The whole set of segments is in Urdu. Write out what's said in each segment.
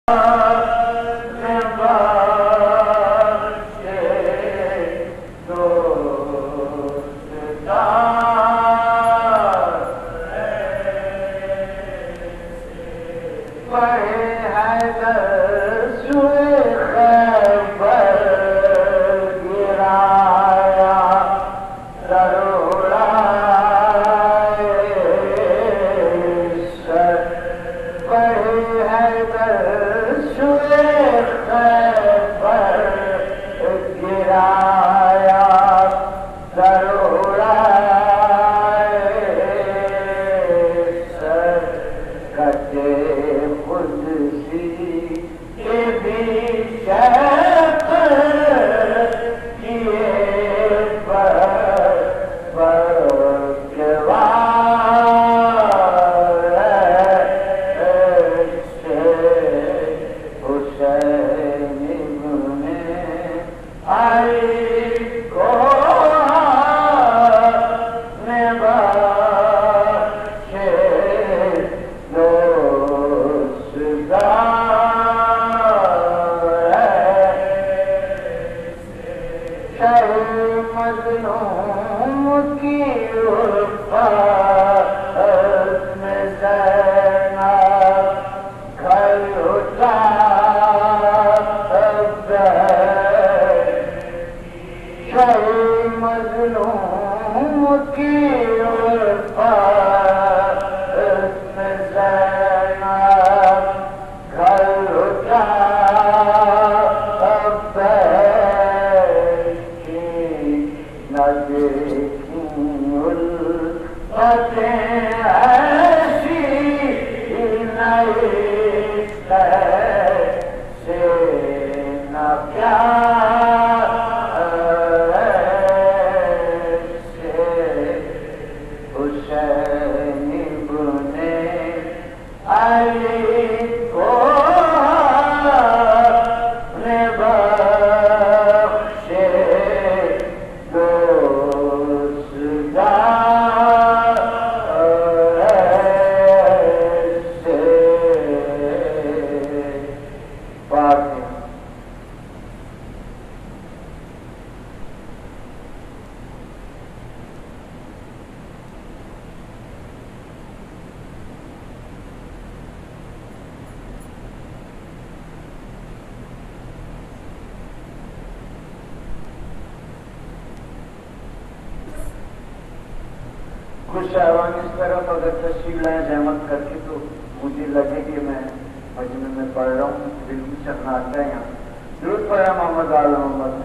کچھ شاعران اس طرف اگر تشریف لائیں زحمت کر کے تو مجھے لگے کہ میں مجمع میں پڑھ رہا ہوں، دل کی شرناتا ہے یہاں. درود پڑھا محمد آل محمد.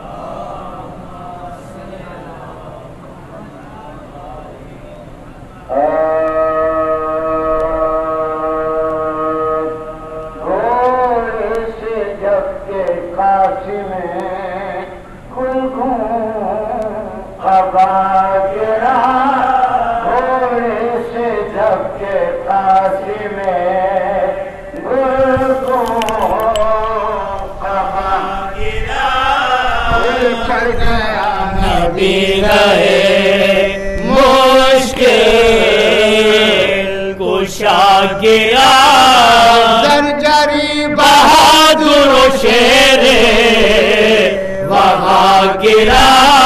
گھوڑے سے جب کے قاسم کل قبا گرا، گھوڑے سے جب کے قاسم گل قبا گرا، دل چڑھ گیا نبی رہے مشکل کشا گرا، زرجری بہادر و شیر وہاں گرا،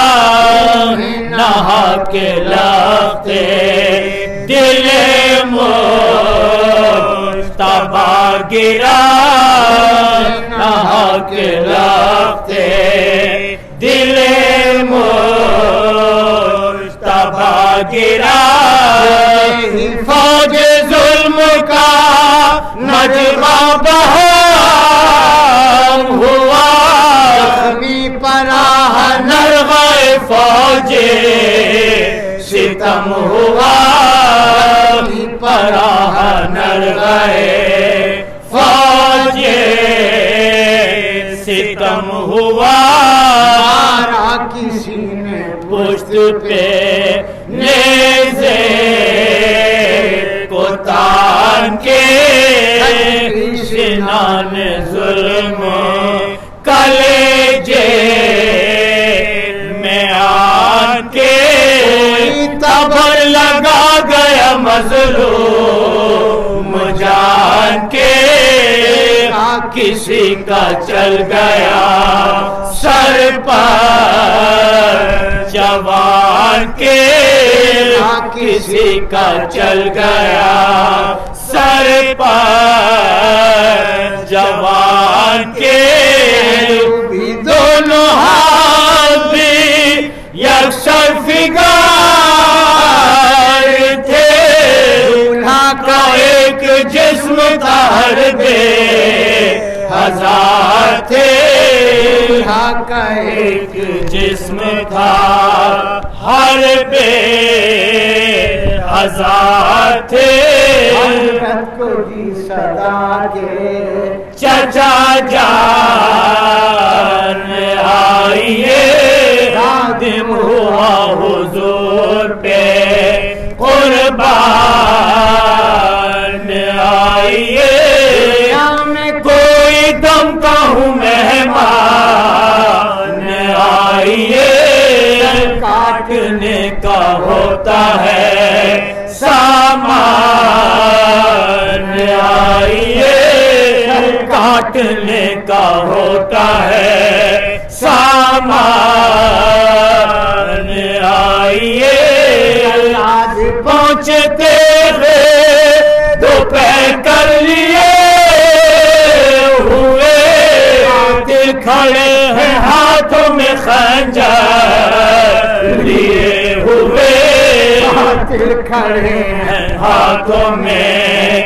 نہا کے لختے دل مصطفیٰ گرا، نہا کے لختے دل مصطفیٰ گرا، فوج ظلم کا نجمہ بہام ہوا، زخمی پناہ نرغہ فوج ستم ہوا، پناہ نرغہ فوج ستم ہوا، مارا کسی نے پشت پہ نیزے کو تان کے، سنان ظلم کلیجے میں آن کے، تبر لگا گیا مظلوم جان کے، کسی کا چل گیا سر پر جوان کے، کسی کا چل گیا سر پر جوان کے، دونوں ہاتھ بھی یکسر فگار تھے، دولہا کا ایک جسم تھا ہر بے ہزار تھے، دولہا کا ایک جسم تھا ہر بے ہزار تھے، کو دی صدا کے چچا جان آئیے، خادم ہوا حضور پہ قربان آئیے، میں کوئی دم کا ہوں مہمان آئیے، کاٹنے کا ہوتا ہے سامان آئیے، کاٹنے کا ہوتا ہے سامان آئیے، آج پہنچتے ہوئے دوپہر کر لیے ہوئے، دل کھڑے ہیں ہاتھوں میں خنجر لیے ہوئے، دل کھڑے ہیں ہاتھوں میں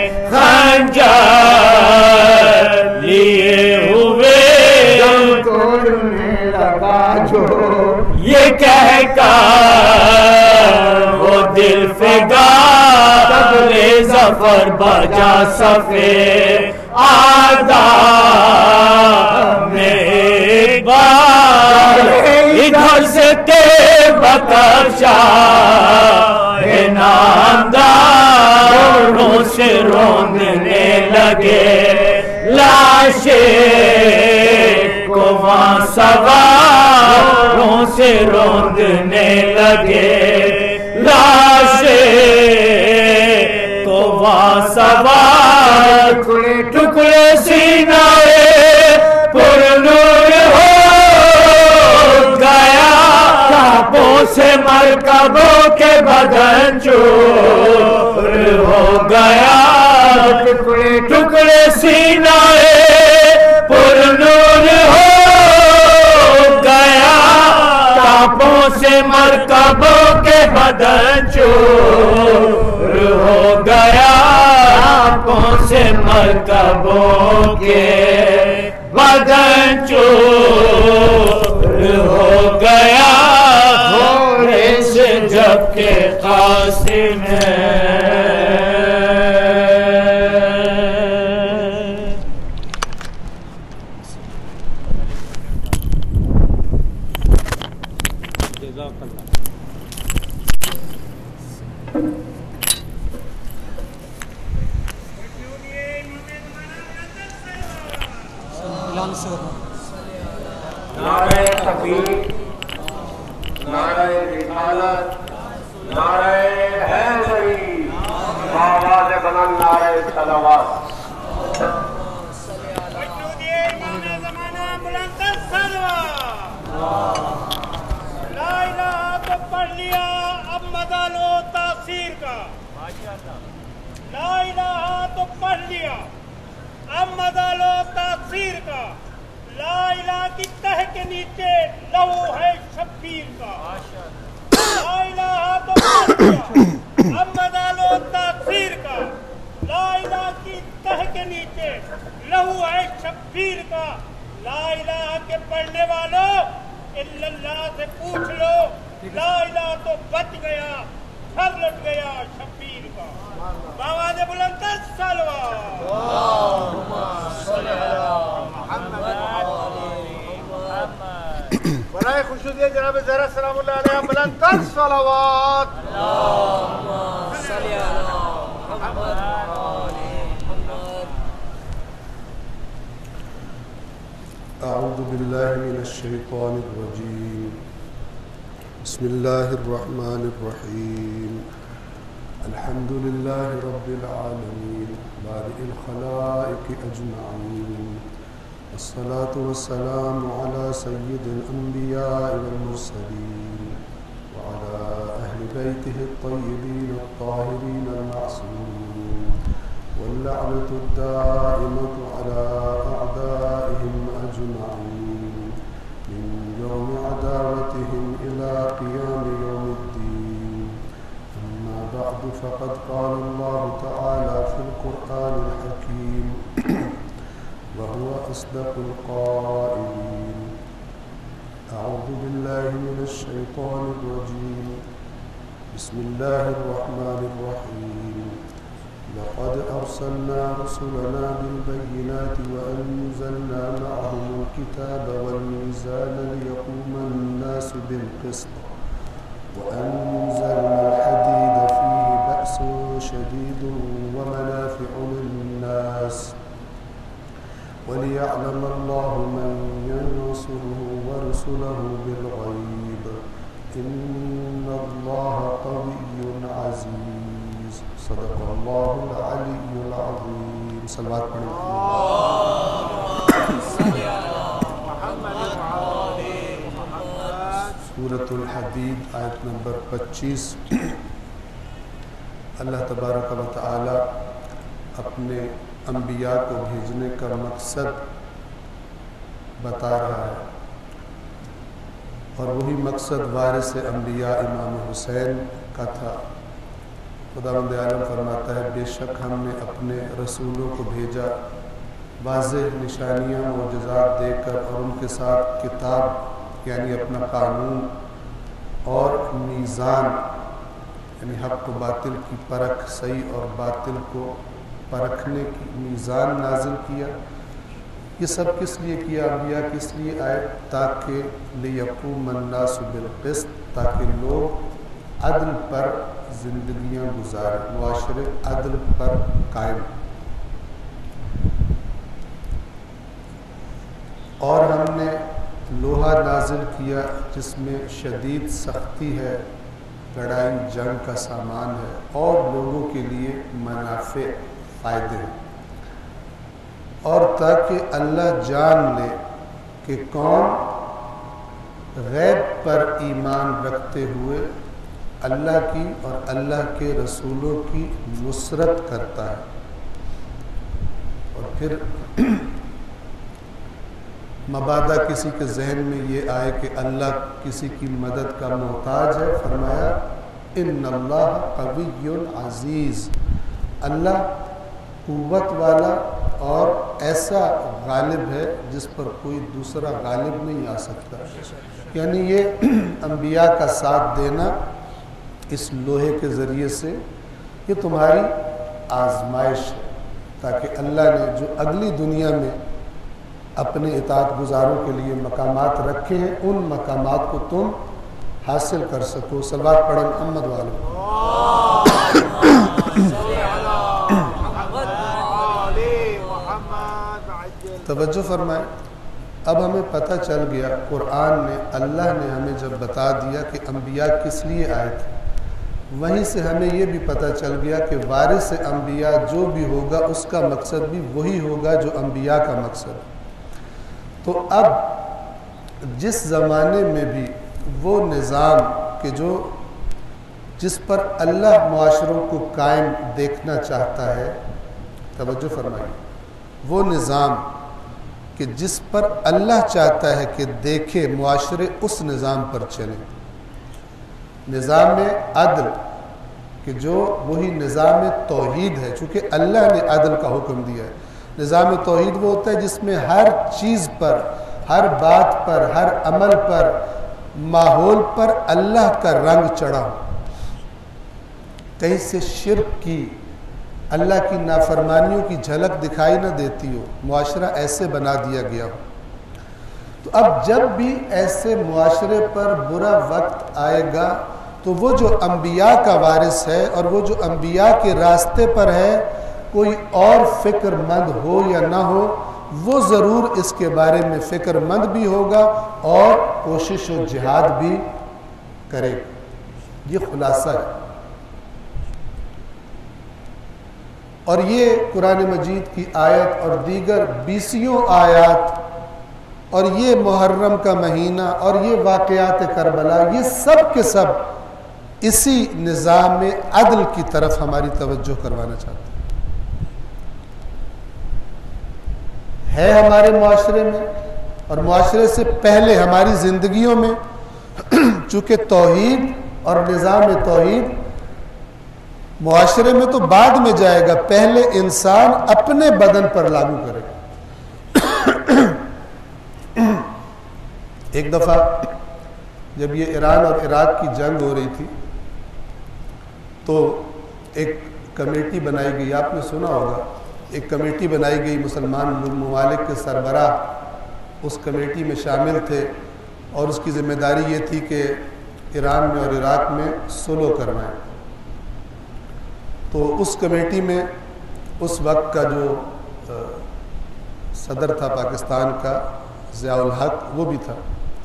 خنجر لیے ہوئے، توڑنے لگا جو یہ کہہ کر وہ دل فگا، طبلِ ظفر بجا صفِ آدم میں ایک بار، ادھر سے تیبکر شاہ نامداروں سے روندنے لگے، لاشیں کو وہاں سواروں سے روندنے لگے، لاشیں کو وہاں سوار، ٹکڑے سینہ پر نور ہو گیا، کعبوں سے مرکبوں کے بدن چور ہو گیا، ٹکڑے سینہ پر نور ہو گیا، کعبوں سے مرکبوں کے بدن چور ہو گیا، کعبوں سے مرکبوں کے بدن چور ہو گیا، تھوڑے سے جب کہ قاسم ہے نعرہ تکبیر، نعرہ رسالت، نعرہ حیدری، آواز بلند نعرہ صلوات۔ لا الہ تو پڑھ لیا، اب مزہ لو تاثیر کا، لا الہ تو پڑھ لیا، اب مزہ لو تاثیر کا، لا الہ کی تہ کے نیچے لہو ہے شبیر کا، لا الہ تو پڑھ لیا، اب مزہ لو تاثیر کا، لا الہ کی تہ کے نیچے لہو ہے شبیر کا، لا الہ کے پڑھنے والوں الا اللہ سے پوچھ لو، لا الہ تو بچ گیا، سر لٹ گیا شبیر کا، آواز بلند صلوات۔ اللہم صلی علی محمد برائے خوشنودی جناب زہرا سلام اللہ علیہ بلند تر صلوات۔ اللہم صلی علی محمد اعوذ باللہ من الشیطان الرجیم، بسم اللہ الرحمن الرحیم، الحمد للہ رب العالمین، بارئ الخلائق اجمعین، الصلاة والسلام على سيد الأنبياء والمرسلين وعلى أهل بيته الطيبين الطاهرين المعصومين واللعنة الدائمة على أعدائهم أجمعين من يوم عداوتهم إلى قيام يوم الدين. أما بعد فقد قال الله تعالى في القرآن الحكيم وهو أصدق القائلين: أعوذ بالله من الشيطان الرجيم. بسم الله الرحمن الرحيم. لقد أرسلنا رسلنا بالبينات وأنزلنا معهم الكتاب والميزان ليقوم الناس بالقسط وأنزلنا الحديد فيه بأس شديد ومنافع للناس وليعلم الله من ينصره ورسله بالغيب إن الله قوي عزيز. صدق الله العلي العظيم. صلوات پڑھیں. سورۃ الحدید آیت نمبر 25. اللہ تبارک و تعالی اپنے انبیاء کو بھیجنے کا مقصد بتا رہا ہے، اور وہی مقصد وارث انبیاء امام حسین کا تھا. خداوند عالم فرماتا ہے: بے شک ہم نے اپنے رسولوں کو بھیجا واضح نشانیاں معجزات دے کر، اور ان کے ساتھ کتاب یعنی اپنا قانون اور میزان یعنی حق و باطل کی پرکھ، صحیح اور باطل کو پرکھنے کی میزان نازل کیا. یہ سب کس لیے کیا؟ انبیاء کس لیے آئے؟ تاکہ لیقوم الناس بالقسط، تاکہ لوگ عدل پر زندگیاں گزاریں، معاشرے عدل پر قائم. اور ہم نے لوہا نازل کیا جس میں شدید سختی ہے، لڑائی جنگ کا سامان ہے، اور لوگوں کے لیے منافع فائدے ہیں، اور تاکہ اللہ جان لے کہ کون غیب پر ایمان رکھتے ہوئے اللہ کی اور اللہ کے رسولوں کی نصرت کرتا ہے. اور پھر مبادا کسی کے ذہن میں یہ آئے کہ اللہ کسی کی مدد کا محتاج ہے، فرمایا: ان اللہ قوی عزیز. اللہ قوت والا اور ایسا غالب ہے جس پر کوئی دوسرا غالب نہیں آ سکتا. یعنی یہ انبیاء کا ساتھ دینا اس لوہے کے ذریعے سے یہ تمہاری آزمائش ہے، تاکہ اللہ نے جو اگلی دنیا میں اپنے اطاعت گزاروں کے لیے مقامات رکھے ہیں ان مقامات کو تم حاصل کر سکو. صلوات پڑھیں محمد والے. توجہ فرمائیں. اب ہمیں پتہ چل گیا، قرآن نے، اللہ نے ہمیں جب بتا دیا کہ انبیاء کس لیے آئے تھے، وہیں سے ہمیں یہ بھی پتہ چل گیا کہ وارث انبیاء جو بھی ہوگا اس کا مقصد بھی وہی ہوگا جو انبیاء کا مقصد. تو اب جس زمانے میں بھی وہ نظام کہ جس پر اللہ معاشروں کو قائم دیکھنا چاہتا ہے، توجہ فرمائیے، وہ نظام کہ جس پر اللہ چاہتا ہے کہ دیکھے معاشرے اس نظام پر چلیں. نظام عدل کہ جو وہی نظام توحید ہے، چونکہ اللہ نے عدل کا حکم دیا ہے. نظام توحید وہ ہوتا ہے جس میں ہر چیز پر، ہر بات پر، ہر عمل پر، ماحول پر اللہ کا رنگ چڑھا ہو، کہیں سے شرک کی، اللہ کی نافرمانیوں کی جھلک دکھائی نہ دیتی ہو. معاشرہ ایسے بنا دیا گیا ہو. تو اب جب بھی ایسے معاشرے پر برا وقت آئے گا تو وہ جو انبیاء کا وارث ہے اور وہ جو انبیاء کے راستے پر ہے، کوئی اور فکر مند ہو یا نہ ہو، وہ ضرور اس کے بارے میں فکر مند بھی ہوگا اور کوشش و جہاد بھی کرے. یہ خلاصہ ہے. اور یہ قرآن مجید کی آیت اور دیگر 20 آیات اور یہ محرم کا مہینہ اور یہ واقعات کربلا، یہ سب کے سب اسی نظام عدل کی طرف ہماری توجہ کروانا چاہتے ہیں۔ ہے ہمارے معاشرے میں اور معاشرے سے پہلے ہماری زندگیوں میں، چونکہ توحید اور نظام توحید معاشرے میں تو بعد میں جائے گا، پہلے انسان اپنے بدن پر لاگو کرے گا۔ ایک دفعہ جب یہ ایران اور عراق کی جنگ ہو رہی تھی تو ایک کمیٹی بنائی گئی، آپ نے سنا ہوگا، ایک کمیٹی بنائی گئی، مسلمان ممالک کے سربراہ اس کمیٹی میں شامل تھے اور اس کی ذمہ داری یہ تھی کہ ایران میں اور عراق میں صلح کروائیں۔ تو اس کمیٹی میں اس وقت کا جو صدر تھا پاکستان کا، ضیاء الحق، وہ بھی تھا۔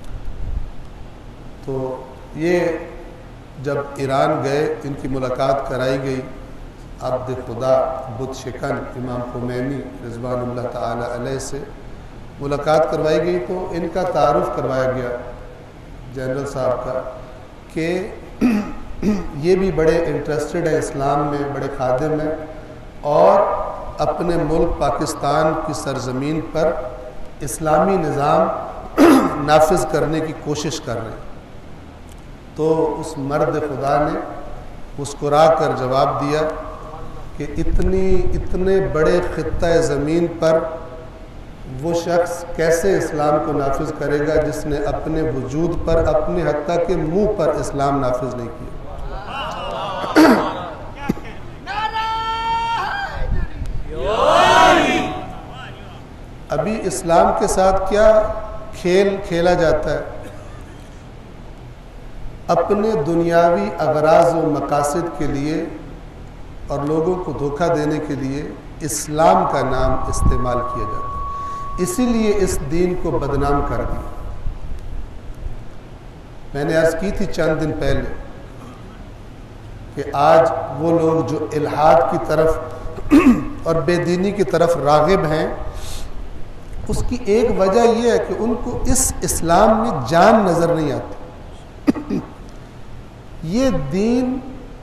تو یہ جب ایران گئے، ان کی ملاقات کرائی گئی، عبد خدا بت شکن امام خمینی رضوان اللہ تعالی علیہ سے ملاقات کروائی گئی، تو ان کا تعارف کروایا گیا جنرل صاحب کا کہ یہ بھی بڑے انٹرسٹڈ ہیں اسلام میں، بڑے خادم ہیں اور اپنے ملک پاکستان کی سرزمین پر اسلامی نظام نافذ کرنے کی کوشش کر رہے ہیں۔ تو اس مرد خدا نے مسکرا کر جواب دیا کہ اتنے بڑے خطہ زمین پر وہ شخص کیسے اسلام کو نافذ کرے گا جس نے اپنے وجود پر، اپنے حتیٰ کے منہ پر اسلام نافذ نہیں کیا۔ ابھی اسلام کے ساتھ کیا کھیل کھیلا جاتا ہے، اپنے دنیاوی اغراض و مقاصد کے لیے اور لوگوں کو دھوکہ دینے کے لیے اسلام کا نام استعمال کیا جاتا ہے، اسی لیے اس دین کو بدنام کر دیا۔ میں نے عرض کی تھی چند دن پہلے کہ آج وہ لوگ جو الحاد کی طرف اور بے دینی کی طرف راغب ہیں، اس کی ایک وجہ یہ ہے کہ ان کو اس اسلام میں جان نظر نہیں آتی۔ یہ دین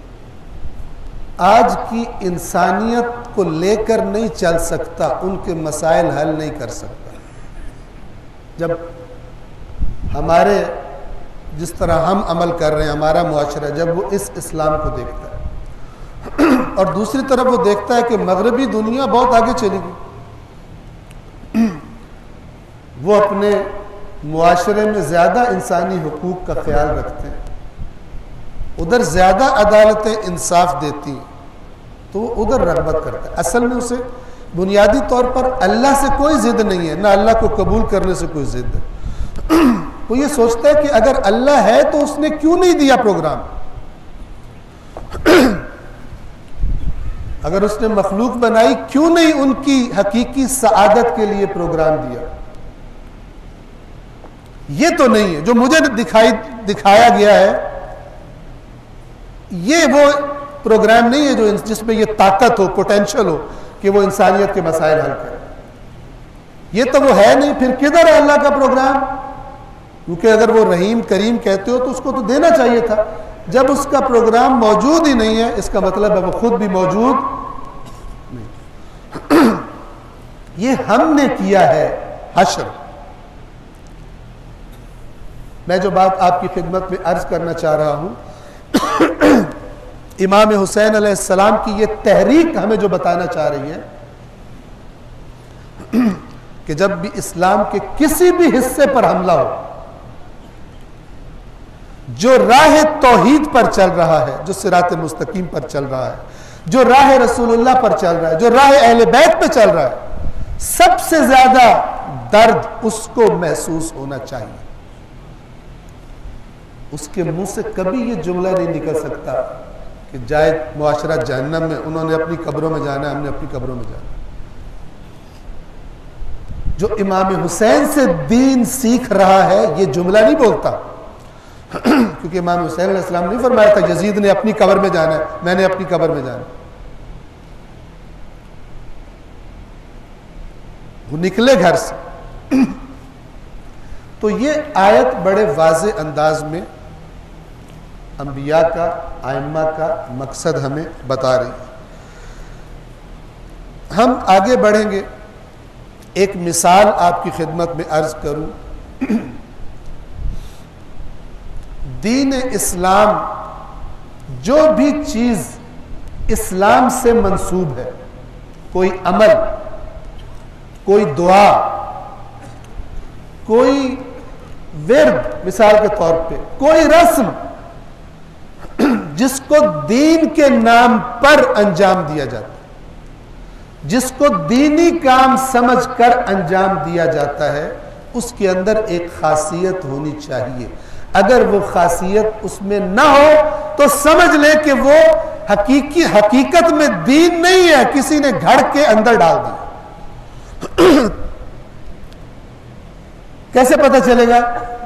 آج کی انسانیت کو لے کر نہیں چل سکتا، ان کے مسائل حل نہیں کر سکتا۔ جب ہمارے جس طرح ہم عمل کر رہے ہیں، ہمارا معاشرہ جب وہ اس اسلام کو دیکھتا ہے اور دوسری طرف وہ دیکھتا ہے کہ مغربی دنیا بہت آگے چلی گئی، وہ اپنے معاشرے میں زیادہ انسانی حقوق کا خیال رکھتے ہیں، ادھر زیادہ عدالتیں انصاف دیتی ہیں، تو وہ ادھر رغبت کرتا ہے۔ اصل میں اسے بنیادی طور پر اللہ سے کوئی ضد نہیں ہے، نہ اللہ کو قبول کرنے سے کوئی ضد ہے۔ وہ یہ سوچتا ہے کہ اگر اللہ ہے تو اس نے کیوں نہیں دیا پروگرام، اگر اس نے مخلوق بنائی کیوں نہیں ان کی حقیقی سعادت کے لیے پروگرام دیا۔ یہ تو نہیں ہے جو مجھے دکھایا گیا ہے، یہ وہ پروگرام نہیں ہے جو جس میں یہ طاقت ہو، پوٹینشل ہو کہ وہ انسانیت کے مسائل حل کرے۔ یہ تو وہ ہے نہیں، پھر کدھر ہے اللہ کا پروگرام؟ کیونکہ اگر وہ رحیم کریم کہتے ہو تو اس کو تو دینا چاہیے تھا۔ جب اس کا پروگرام موجود ہی نہیں ہے، اس کا مطلب ہے وہ خود بھی موجود نہیں۔ یہ ہم نے کیا ہے حشر۔ میں جو بات آپ کی خدمت میں عرض کرنا چاہ رہا ہوں، امام حسین علیہ السلام کی یہ تحریک ہمیں جو بتانا چاہ رہی ہے کہ جب بھی اسلام کے کسی بھی حصے پر حملہ ہو، جو راہ توحید پر چل رہا ہے، جو صراط مستقیم پر چل رہا ہے، جو راہ رسول اللہ پر چل رہا ہے، جو راہ اہل بیت پہ چل رہا ہے، سب سے زیادہ درد اس کو محسوس ہونا چاہیے۔ اس کے منہ سے کبھی یہ جملہ نہیں نکل سکتا کہ جائے معاشرہ جہنم میں، انہوں نے اپنی قبروں میں جانا ہے، ہم نے اپنی قبروں میں جانا ہے۔ جو امام حسین سے دین سیکھ رہا ہے یہ جملہ نہیں بولتا، کیونکہ امام حسین علیہ السلام نہیں فرمایا تھا یزید نے اپنی قبر میں جانا ہے، میں نے اپنی قبر میں جانا ہے۔ وہ نکلے گھر سے تو یہ آیت بڑے واضح انداز میں انبیاء کا، ائمہ کا مقصد ہمیں بتا رہی ہے۔ ہم آگے بڑھیں گے، ایک مثال آپ کی خدمت میں عرض کروں۔ دین اسلام جو بھی چیز اسلام سے منسوب ہے، کوئی عمل، کوئی دعا، کوئی ورد، مثال کے طور پہ کوئی رسم جس کو دین کے نام پر انجام دیا جاتا ہے، جس کو دینی کام سمجھ کر انجام دیا جاتا ہے، اس کے اندر ایک خاصیت ہونی چاہیے۔ اگر وہ خاصیت اس میں نہ ہو تو سمجھ لے کہ وہ حقیقت میں دین نہیں ہے، کسی نے گھڑ کے اندر ڈال دیا۔ کیسے پتہ چلے گا؟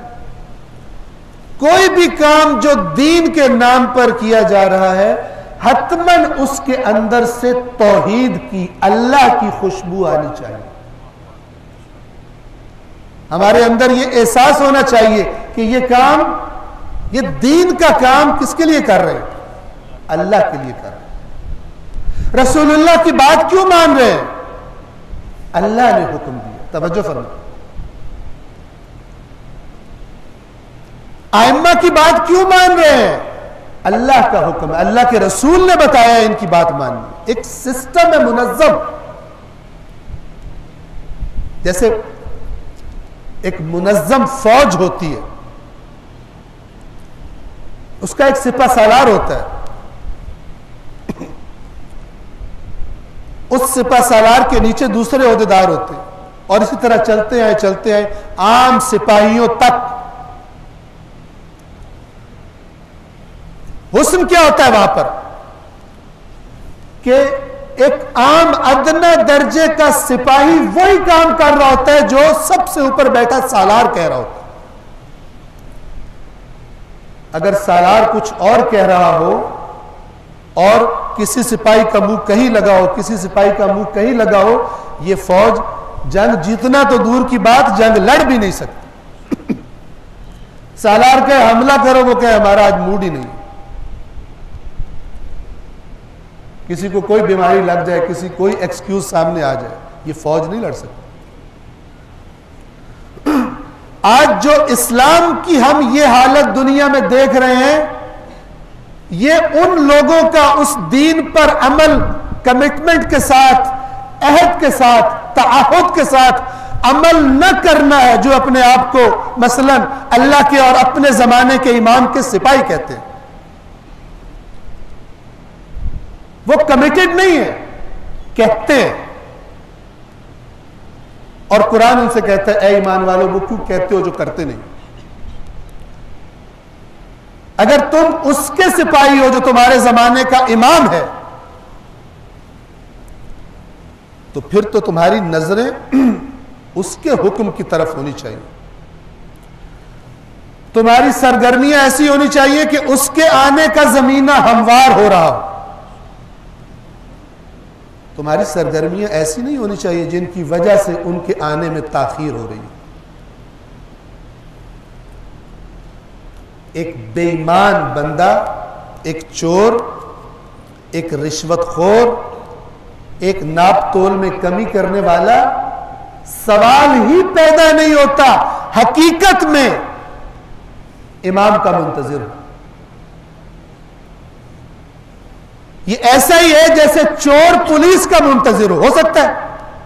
کوئی بھی کام جو دین کے نام پر کیا جا رہا ہے، حتماً اس کے اندر سے توحید کی، اللہ کی خوشبو آنی چاہیے۔ ہمارے اندر یہ احساس ہونا چاہیے کہ یہ کام، یہ دین کا کام کس کے لیے کر رہے ہیں؟ اللہ کے لیے کر رہے ہیں۔ رسول اللہ کی بات کیوں مان رہے ہیں؟ اللہ نے حکم دیا۔ توجہ فرمائیں۔ ائمہ کی بات کیوں مان رہے ہیں؟ اللہ کا حکم ہے، اللہ کے رسول نے بتایا ان کی بات ماننی۔ ایک سسٹم ہے منظم، جیسے ایک منظم فوج ہوتی ہے، اس کا ایک سپہ سالار ہوتا ہے، اس سپہ سالار کے نیچے دوسرے عہدیدار ہوتے ہیں، اور اسی طرح چلتے ہیں عام سپاہیوں تک۔ حسن کیا ہوتا ہے وہاں پر کہ ایک عام ادنی درجے کا سپاہی وہی کام کر رہا ہوتا ہے جو سب سے اوپر بیٹھا سالار کہہ رہا ہوتا ہے۔ اگر سالار کچھ اور کہہ رہا ہو اور کسی سپاہی کا منہ کہیں لگا ہو، کسی سپاہی کا منہ کہیں لگا ہو، یہ فوج جنگ جیتنا تو دور کی بات، جنگ لڑ بھی نہیں سکتی۔ سالار کہے حملہ کرو، وہ کہے ہمارا آج موڈ ہی نہیں۔ کسی کو کوئی بیماری لگ جائے، کسی کوئی ایکسکیوز سامنے آ جائے، یہ فوج نہیں لڑ سکتی۔ آج جو اسلام کی ہم یہ حالت دنیا میں دیکھ رہے ہیں، یہ ان لوگوں کا اس دین پر عمل، کمٹمنٹ کے ساتھ، عہد کے ساتھ، تعہد کے ساتھ عمل نہ کرنا ہے، جو اپنے آپ کو مثلا اللہ کے اور اپنے زمانے کے امام کے سپاہی کہتے ہیں۔ وہ کمیٹڈ نہیں ہے، کہتے ہیں، اور قرآن ان سے کہتا ہے اے ایمان والو وہ کیوں کہتے ہو جو کرتے نہیں؟ اگر تم اس کے سپاہی ہو جو تمہارے زمانے کا امام ہے، تو پھر تو تمہاری نظریں اس کے حکم کی طرف ہونی چاہیے، تمہاری سرگرمیاں ایسی ہونی چاہیے کہ اس کے آنے کا زمینہ ہموار ہو رہا ہو۔ تمہاری سرگرمیاں ایسی نہیں ہونی چاہیے جن کی وجہ سے ان کے آنے میں تاخیر ہو رہی ہے۔ ایک بے ایمان بندہ، ایک چور، ایک رشوت خور، ایک ناپ تول میں کمی کرنے والا، سوال ہی پیدا نہیں ہوتا حقیقت میں امام کا منتظر ہو۔ یہ ایسا ہی ہے جیسے چور پولیس کا منتظر ہو سکتا ہے؟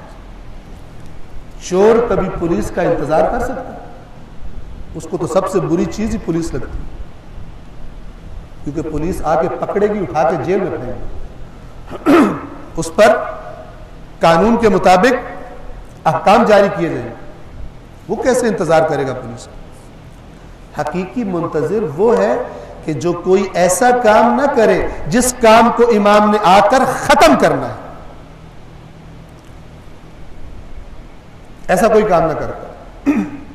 چور کبھی پولیس کا انتظار کر سکتا ہے؟ اس کو تو سب سے بری چیز ہی پولیس لگتی ہے، کیونکہ پولیس آ کے پکڑے گی، اٹھا کے جیل میں پھینکے گی، اس پر قانون کے مطابق احکام جاری کیے جائیں گے۔ وہ کیسے انتظار کرے گا پولیس کا؟ حقیقی منتظر وہ ہے کہ جو کوئی ایسا کام نہ کرے جس کام کو امام نے آ کر ختم کرنا ہے، ایسا کوئی کام نہ کرتا۔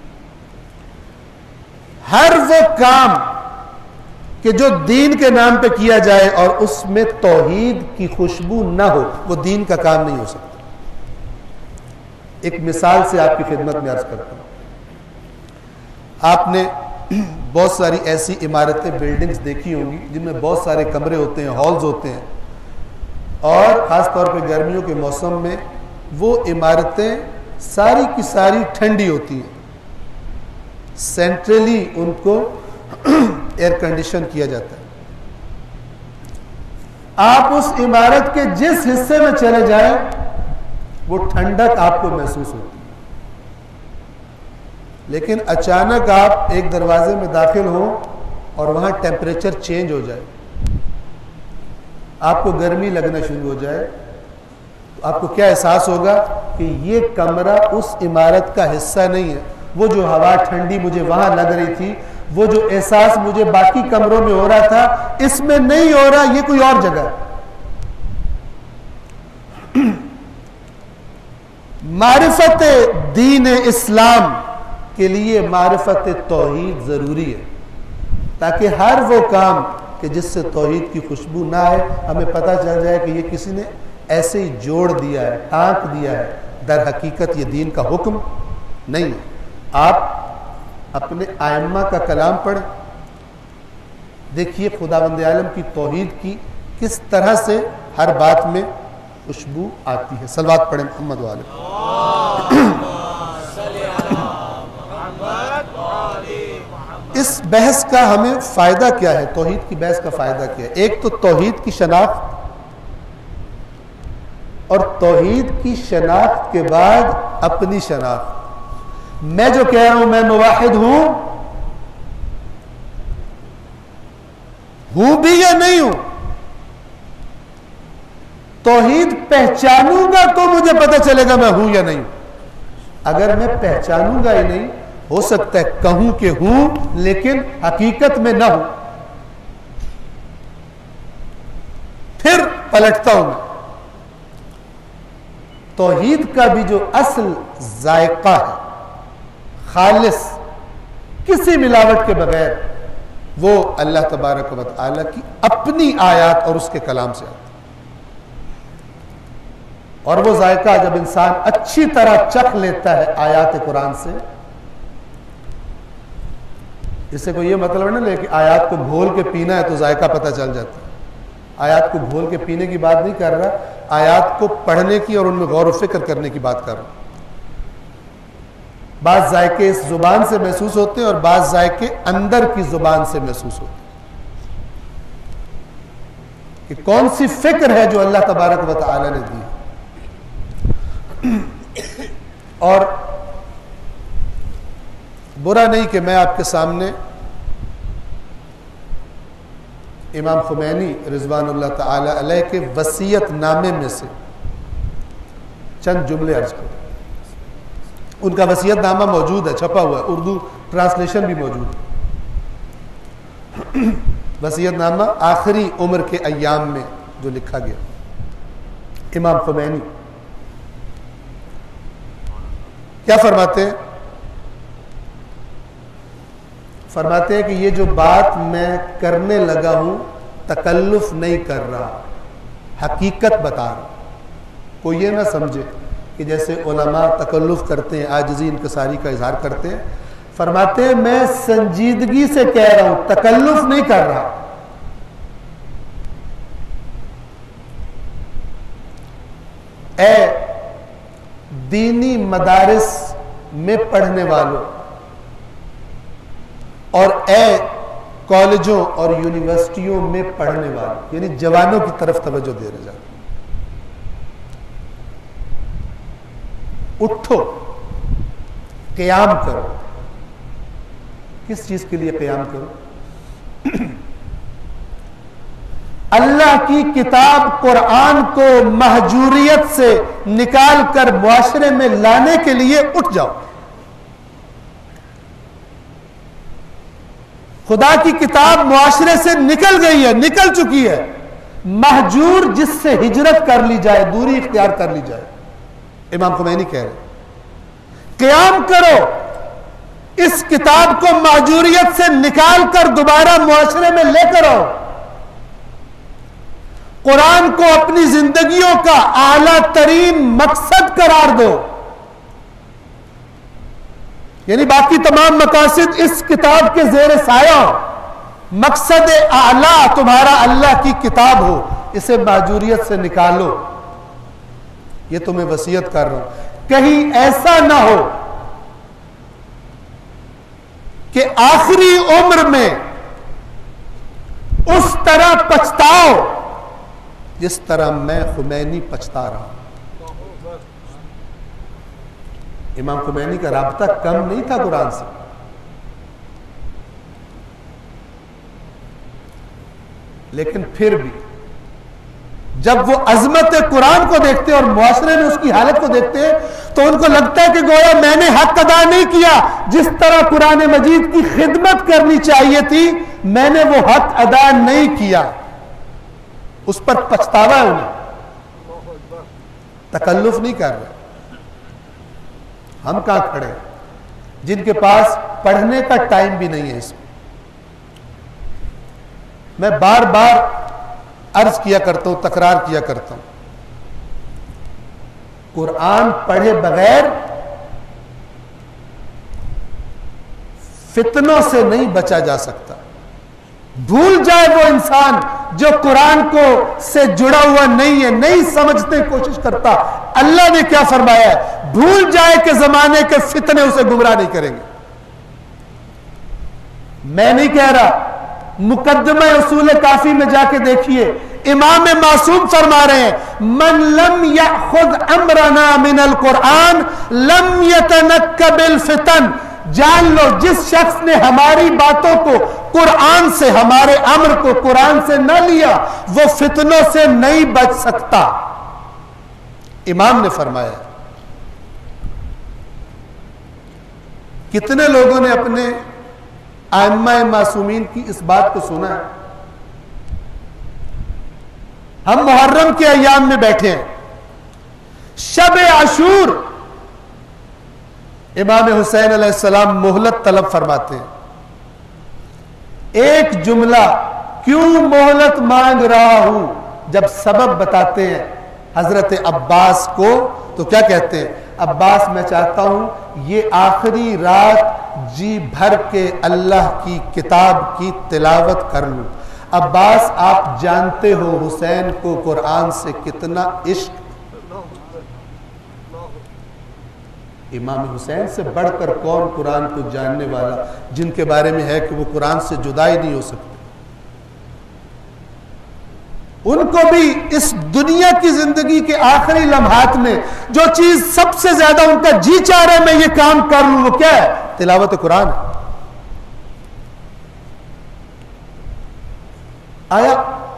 ہر وہ کام کہ جو دین کے نام پہ کیا جائے اور اس میں توحید کی خوشبو نہ ہو، وہ دین کا کام نہیں ہو سکتا۔ ایک مثال سے آپ کی خدمت میں عرض کرتا ہوں۔ آپ نے بہت ساری ایسی عمارتیں بلڈنگز دیکھی ہوں گی جن میں بہت سارے کمرے ہوتے ہیں، ہالز ہوتے ہیں، اور خاص طور پہ گرمیوں کے موسم میں وہ عمارتیں ساری کی ساری ٹھنڈی ہوتی ہیں، سینٹرلی ان کو ایئر کنڈیشن کیا جاتا ہے۔ آپ اس عمارت کے جس حصے میں چلے جائیں وہ ٹھنڈک آپ کو محسوس ہوتی ہے، لیکن اچانک آپ ایک دروازے میں داخل ہوں اور وہاں ٹیمپریچر چینج ہو جائے، آپ کو گرمی لگنا شروع ہو جائے، تو آپ کو کیا احساس ہوگا کہ یہ کمرہ اس عمارت کا حصہ نہیں ہے۔ وہ جو ہوا ٹھنڈی مجھے وہاں لگ رہی تھی، وہ جو احساس مجھے باقی کمروں میں ہو رہا تھا، اس میں نہیں ہو رہا، یہ کوئی اور جگہ ہے۔ معرفت دین اسلام کے لیے معرفت توحید ضروری ہے، تاکہ ہر وہ کام کہ جس سے توحید کی خوشبو نہ آئے ہمیں پتہ چل جائے کہ یہ کسی نے ایسے ہی جوڑ دیا ہے، ٹانک دیا ہے، در حقیقت یہ دین کا حکم نہیں ہے۔ آپ اپنے ائمہ کا کلام پڑھیں، دیکھیے خداوند عالم کی توحید کی کس طرح سے ہر بات میں خوشبو آتی ہے۔ صلوات پڑھیں محمد والے۔ اس بحث کا ہمیں فائدہ کیا ہے؟ توحید کی بحث کا فائدہ کیا ہے؟ ایک تو توحید کی شناخت، اور توحید کی شناخت کے بعد اپنی شناخت۔ میں جو کہہ رہا ہوں میں موحد ہوں بھی یا نہیں ہوں، توحید پہچانوں گا تو مجھے پتہ چلے گا میں ہوں یا نہیں ہوں۔ اگر میں پہچانوں گا ہی نہیں، ہو سکتا ہے کہوں کہ ہوں لیکن حقیقت میں نہ ہوں، پھر پلٹتا ہوں میں۔ توحید کا بھی جو اصل ذائقہ ہے، خالص کسی ملاوٹ کے بغیر، وہ اللہ تبارک و تعالیٰ کی اپنی آیات اور اس کے کلام سے آتا ہے۔ اور وہ ذائقہ جب انسان اچھی طرح چکھ لیتا ہے آیات قرآن سے، اس سے کوئی یہ مطلب نہیں لے کہ آیات کو گھول کے پینا ہے تو ذائقہ پتہ چل جاتا ہے۔ آیات کو گھول کے پینے کی بات نہیں کر رہا، آیات کو پڑھنے کی اور ان میں غور و فکر کرنے کی بات کر رہا ہوں۔ بعض ذائقے اس زبان سے محسوس ہوتے ہیں اور بعض ذائقے اندر کی زبان سے محسوس ہوتے ہیں، کہ کون سی فکر ہے جو اللہ تبارک و تعالی نے دی۔ اور برا نہیں کہ میں آپ کے سامنے امام خمینی رضوان اللہ تعالی علیہ کے وصیت نامے میں سے چند جملے عرض کروں۔ ان کا وصیت نامہ موجود ہے، چھپا ہوا ہے، اردو ٹرانسلیشن بھی موجود ہے۔ وصیت نامہ آخری عمر کے ایام میں جو لکھا گیا، امام خمینی کیا فرماتے ہیں؟ فرماتے ہیں کہ یہ جو بات میں کرنے لگا ہوں تکلف نہیں کر رہا، حقیقت بتا رہا۔ کوئی یہ نہ سمجھے کہ جیسے علماء تکلف کرتے ہیں، عاجزی انکساری کا اظہار کرتے ہیں۔ فرماتے ہیں میں سنجیدگی سے کہہ رہا ہوں، تکلف نہیں کر رہا۔ اے دینی مدارس میں پڑھنے والوں اور اے کالجوں اور یونیورسٹیوں میں پڑھنے والوں، یعنی جوانوں کی طرف توجہ دے رہے جاتے، اٹھو، قیام کرو۔ کس چیز کے لیے قیام کرو؟ اللہ کی کتاب قرآن کو مہجوریت سے نکال کر معاشرے میں لانے کے لیے اٹھ جاؤ۔ خدا کی کتاب معاشرے سے نکل گئی ہے، نکل چکی ہے۔ مہجور جس سے ہجرت کر لی جائے، دوری اختیار کر لی جائے، امام خمینی کہہ رہے قیام کرو، اس کتاب کو مہجوریت سے نکال کر دوبارہ معاشرے میں لے کر آؤ، قرآن کو اپنی زندگیوں کا اعلیٰ ترین مقصد قرار دو۔ یعنی باقی تمام مقاصد اس کتاب کے زیر سایہ ہو، مقصد اعلیٰ تمہارا اللہ کی کتاب ہو، اسے مہجوریت سے نکالو، یہ تمہیں وصیت کر رہا ہوں۔ کہیں ایسا نہ ہو کہ آخری عمر میں اس طرح پچھتاؤ جس طرح میں خمینی پچھتا رہا ہوں۔ امام خمینی کا رابطہ کم نہیں تھا قرآن سے، لیکن پھر بھی جب وہ عظمت قرآن کو دیکھتے اور معاشرے میں اس کی حالت کو دیکھتے تو ان کو لگتا ہے کہ گویا میں نے حق ادا نہیں کیا، جس طرح قرآن مجید کی خدمت کرنی چاہیے تھی میں نے وہ حق ادا نہیں کیا، اس پر پچھتاوا ہے انہیں، تکلف نہیں کر رہے۔ ہم کہاں کھڑے ہیں جن کے پاس پڑھنے کا ٹائم بھی نہیں ہے اس میں۔ میں بار بار عرض کیا کرتا ہوں، تکرار کیا کرتا ہوں، قرآن پڑھے بغیر فتنوں سے نہیں بچا جا سکتا۔ بھول جائے وہ انسان جو قرآن کو سے جڑا ہوا نہیں ہے، نہیں سمجھنے کی کوشش کرتا اللہ نے کیا فرمایا ہے، بھول جائے کہ زمانے کے فتنے اسے گمراہ نہیں کریں گے۔ میں نہیں کہہ رہا، مقدمہ اصول کافی میں جا کے دیکھیے، امام معصوم فرما رہے ہیں من لم یأخذ امرنا من القرآن لم یتنکب الفتن۔ جان لو جس شخص نے ہماری باتوں کو قرآن سے، ہمارے امر کو قرآن سے نہ لیا وہ فتنوں سے نہیں بچ سکتا، امام نے فرمایا۔ کتنے لوگوں نے اپنے ائمہ معصومین کی اس بات کو سنا ہے؟ ہم محرم کے ایام میں بیٹھے ہیں، شب عاشور، امام حسین علیہ السلام مہلت طلب فرماتے ہیں۔ ایک جملہ، کیوں مہلت مانگ رہا ہوں، جب سبب بتاتے ہیں حضرت عباس کو تو کیا کہتے ہیں؟ عباس میں چاہتا ہوں یہ آخری رات جی بھر کے اللہ کی کتاب کی تلاوت کر لوں۔ عباس آپ جانتے ہو حسین کو قرآن سے کتنا عشق، امام حسین سے بڑھ کر کون قرآن کو جاننے والا، جن کے بارے میں ہے کہ وہ قرآن سے جدا ہی نہیں ہو سکتے۔ ان کو بھی اس دنیا کی زندگی کے آخری لمحات میں جو چیز سب سے زیادہ ان کا جی چاہ رہا ہے میں یہ کام کر لوں، وہ کیا ہے؟ تلاوت قرآن۔ آیا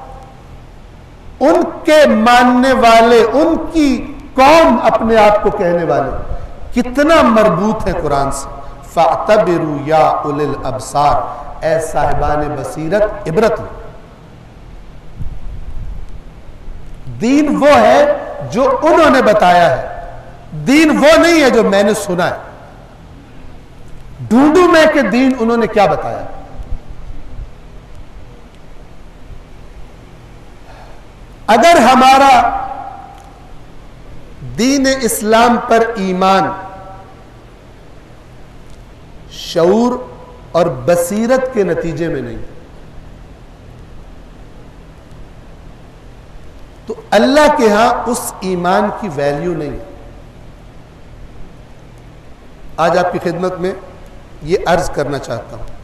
ان کے ماننے والے، ان کی قوم اپنے آپ کو کہنے والے کتنا مربوط ہے قرآن سے؟ فَاعْتَبِرُوا يَا أُولِي الْأَبْصَارِ، اے صاحبان بصیرت عبرت لو۔ دین وہ ہے جو انہوں نے بتایا ہے، دین وہ نہیں ہے جو میں نے سنا ہے۔ ڈھونڈوں میں کہ دین انہوں نے کیا بتایا۔ اگر ہمارا دین اسلام پر ایمان شعور اور بصیرت کے نتیجے میں نہیں تو اللہ کے ہاں اس ایمان کی ویلیو نہیں۔ آج آپ کی خدمت میں یہ عرض کرنا چاہتا ہوں،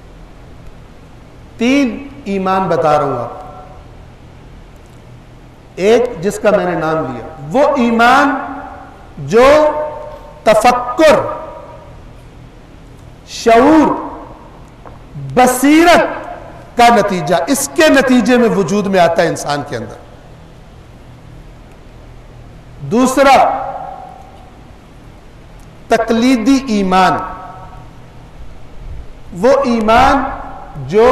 3 ایمان بتا رہا ہوں آپ۔ ایک جس کا میں نے نام لیا، وہ ایمان جو تفکر، شعور، بصیرت کا نتیجہ، اس کے نتیجے میں وجود میں آتا ہے انسان کے اندر۔ دوسرا تقلیدی ایمان، وہ ایمان جو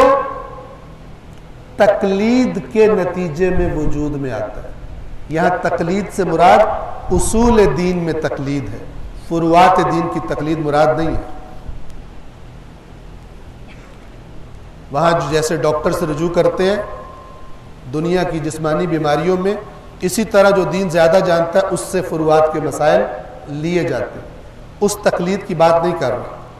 تقلید کے نتیجے میں وجود میں آتا ہے۔ یہاں تقلید سے مراد اصول دین میں تقلید ہے، فروعات دین کی تقلید مراد نہیں ہے۔ وہاں جیسے ڈاکٹر سے رجوع کرتے ہیں دنیا کی جسمانی بیماریوں میں، اسی طرح جو دین زیادہ جانتا ہے اس سے فروعات کے مسائل لیے جاتے ہیں۔ اس تقلید کی بات نہیں کر رہا۔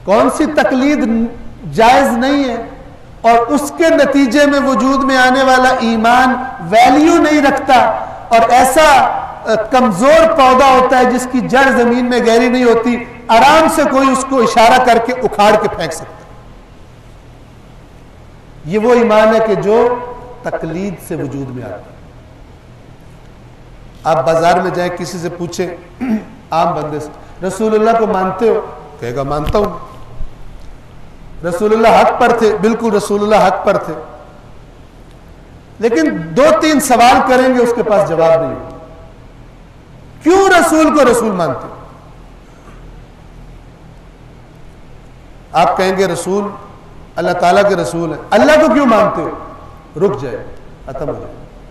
کون سی تقلید جائز نہیں ہے اور اس کے نتیجے میں وجود میں آنے والا ایمان ویلیو نہیں رکھتا اور ایسا کمزور پودا ہوتا ہے جس کی جڑ زمین میں گہری نہیں ہوتی، آرام سے کوئی اس کو اشارہ کر کے اکھاڑ کے پھینک سکتا ہے۔ یہ وہ ایمان ہے کہ جو تقلید سے وجود میں آتا ہے۔ آپ بازار میں جائیں کسی سے پوچھیں عام بندے سے رسول اللہ کو مانتے ہو؟ کہے گا مانتا ہوں۔ رسول اللہ حق پر تھے؟ بالکل رسول اللہ حق پر تھے، لیکن 2-3 سوال کریں گے اس کے پاس جواب نہیں ہوگا۔ کیوں رسول کو رسول مانتے ہو؟ آپ کہیں گے رسول اللہ تعالیٰ کے رسول ہیں۔ اللہ کو کیوں مانتے ہو؟ رک جائے، ختم ہو جائے۔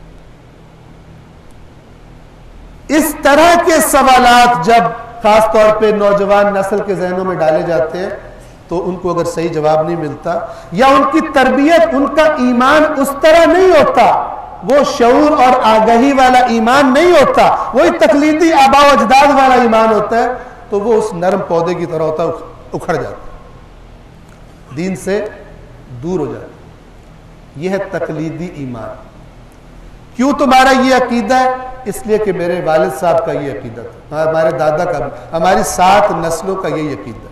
اس طرح کے سوالات جب خاص طور پہ نوجوان نسل کے ذہنوں میں ڈالے جاتے ہیں تو ان کو اگر صحیح جواب نہیں ملتا یا ان کی تربیت، ان کا ایمان اس طرح نہیں ہوتا، وہ شعور اور آگہی والا ایمان نہیں ہوتا، وہی تقلیدی آباء و اجداد والا ایمان ہوتا ہے، تو وہ اس نرم پودے کی طرح ہوتا ہے، اکھڑ جاتا ہے، دین سے دور ہو جاتا ہے۔ یہ ہے تقلیدی ایمان۔ کیوں تمہارا یہ عقیدہ ہے؟ اس لیے کہ میرے والد صاحب کا یہ عقیدہ تھا، ہمارے دادا کا بھی، ہماری 7 نسلوں کا یہی عقیدہ ہے۔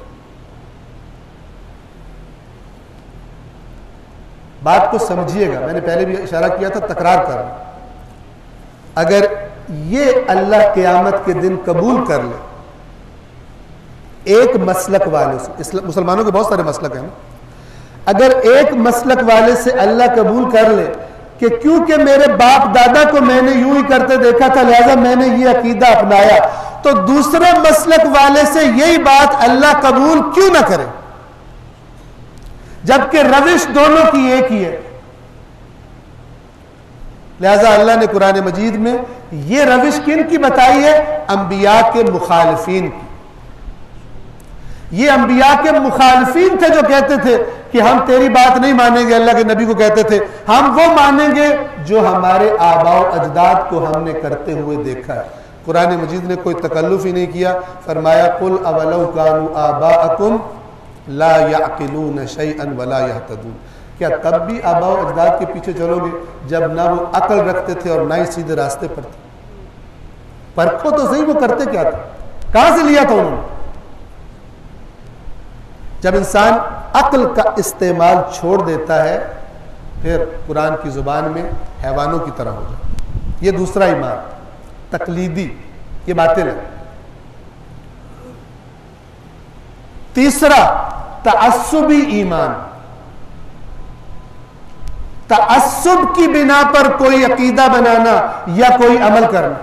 بات کو سمجھیے گا، میں نے پہلے بھی اشارہ کیا تھا، تکرار کر رہا ہوں۔ اگر یہ اللہ قیامت کے دن قبول کر لے ایک مسلک والے سے، مسلمانوں کے بہت سارے مسلک ہیں نا، اگر ایک مسلک والے سے اللہ قبول کر لے کہ کیونکہ میرے باپ دادا کو میں نے یوں ہی کرتے دیکھا تھا لہذا میں نے یہ عقیدہ اپنایا، تو دوسرے مسلک والے سے یہی بات اللہ قبول کیوں نہ کرے، جبکہ روش دونوں کی ایک ہی ہے۔ لہذا اللہ نے قرآن مجید میں یہ روش کن کی بتائی ہے؟ انبیاء کے مخالفین کی۔ یہ انبیاء کے مخالفین تھے جو کہتے تھے کہ ہم تیری بات نہیں مانیں گے، اللہ کے نبی کو کہتے تھے ہم وہ مانیں گے جو ہمارے آباء و اجداد کو ہم نے کرتے ہوئے دیکھا ہے۔ قرآن مجید نے کوئی تکلف ہی نہیں کیا، فرمایا قل اولو کانوا آباءکم لا یعقلون شیئا ولا یہتدون۔ کیا تب بھی آباء و اجداد کے پیچھے چلو گے جب نہ وہ عقل رکھتے تھے اور نہ ہی سیدھے راستے پر تھے؟ پرکھو تو صحیح وہ کرتے کیا تھا، کہاں سے لیا تھا انہوں نے؟ جب انسان عقل کا استعمال چھوڑ دیتا ہے پھر قرآن کی زبان میں حیوانوں کی طرح ہو جائے۔ یہ دوسرا ایمان، تقلیدی، یہ باتیں نہیں۔ تیسرا تعصبی ایمان، تعصب کی بنا پر کوئی عقیدہ بنانا یا کوئی عمل کرنا۔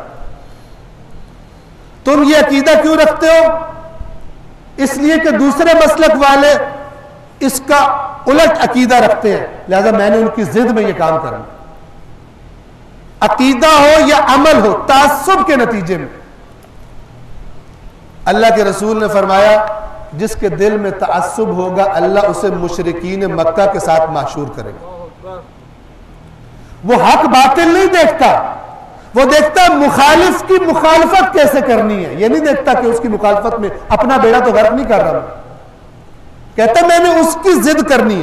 تم یہ عقیدہ کیوں رکھتے ہو؟ اس لیے کہ دوسرے مسلک والے اس کا الٹ عقیدہ رکھتے ہیں، لہذا میں نے ان کی ضد میں یہ کام کرنا۔ عقیدہ ہو یا عمل ہو، تعصب کے نتیجے میں اللہ کے رسول نے فرمایا جس کے دل میں تعصب ہوگا اللہ اسے مشرکین مکہ کے ساتھ معشور کرے گا۔ وہ حق باطل نہیں دیکھتا، وہ دیکھتا مخالف کی مخالفت کیسے کرنی ہے، یہ نہیں دیکھتا کہ اس کی مخالفت میں اپنا بیڑا تو غرق نہیں کر رہا، کہتا میں نے اس کی ضد کرنی ہے۔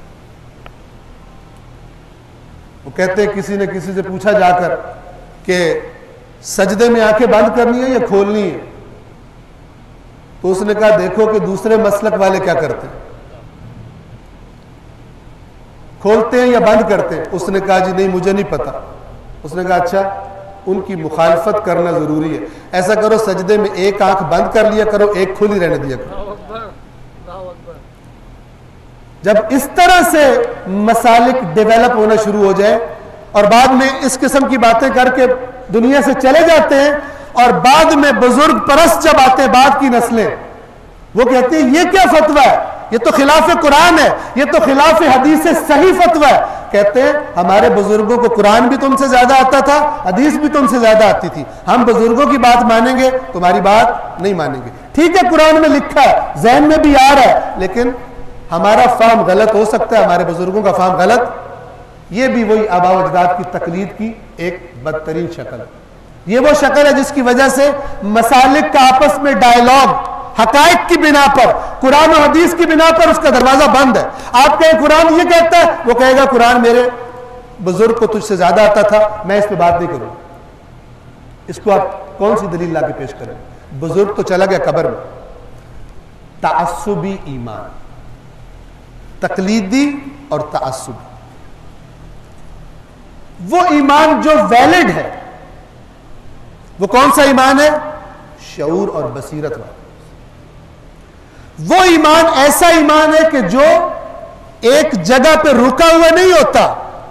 وہ کہتے ہیں کسی نے کسی سے پوچھا جا کر کہ سجدے میں آنکھیں بند کرنی ہے یا کھولنی ہے، تو اس نے کہا دیکھو کہ دوسرے مسلک والے کیا کرتے ہیں، کھولتے ہیں یا بند کرتے ہیں؟ اس نے کہا جی نہیں مجھے نہیں پتا۔ اس نے کہا اچھا ان کی مخالفت کرنا ضروری ہے، ایسا کرو سجدے میں ایک آنکھ بند کر لیا کرو، ایک کھلی رہنے دیا کرو۔ جب اس طرح سے مسالک ڈیولپ ہونا شروع ہو جائے اور بعد میں اس قسم کی باتیں کر کے دنیا سے چلے جاتے ہیں اور بعد میں بزرگ پرست جب آتے ہیں بعد کی نسلیں، وہ کہتے ہیں یہ کیا فتویٰ ہے، یہ تو خلاف قرآن ہے، یہ تو خلاف حدیث صحیح فتویٰ ہے۔ کہتے ہیں ہمارے بزرگوں کو قرآن بھی تم سے زیادہ آتا تھا، حدیث بھی تم سے زیادہ آتی تھی، ہم بزرگوں کی بات مانیں گے، تمہاری بات نہیں مانیں گے۔ ٹھیک ہے قرآن میں لکھا ہے، ذہن میں بھی آ رہا ہے، لیکن ہمارا فہم غلط ہو سکتا ہے، ہمارے بزرگوں کا فہم غلط۔ یہ بھی وہی آباء و اجداد کی تقلید کی ایک بدترین شکل ہے۔ یہ وہ شکل ہے جس کی وجہ سے مسالک کا آپس میں ڈائیلاگ حقائق کی بنا پر، قرآن و حدیث کی بنا پر اس کا دروازہ بند ہے. آپ کہیں قرآن یہ کہتا ہے، وہ کہے گا قرآن میرے بزرگ کو تجھ سے زیادہ آتا تھا، میں اس پہ بات نہیں کروں. اس کو آپ کون سی دلیل لا کے پیش کریں؟ بزرگ تو چلا گیا قبر میں. تعصبی ایمان، تقلیدی اور تعصبی، وہ ایمان جو ویلڈ ہے وہ کون سا ایمان ہے؟ شعور اور بصیرت والا. وہ ایمان ایسا ایمان ہے کہ جو ایک جگہ پہ رکا ہوا نہیں ہوتا،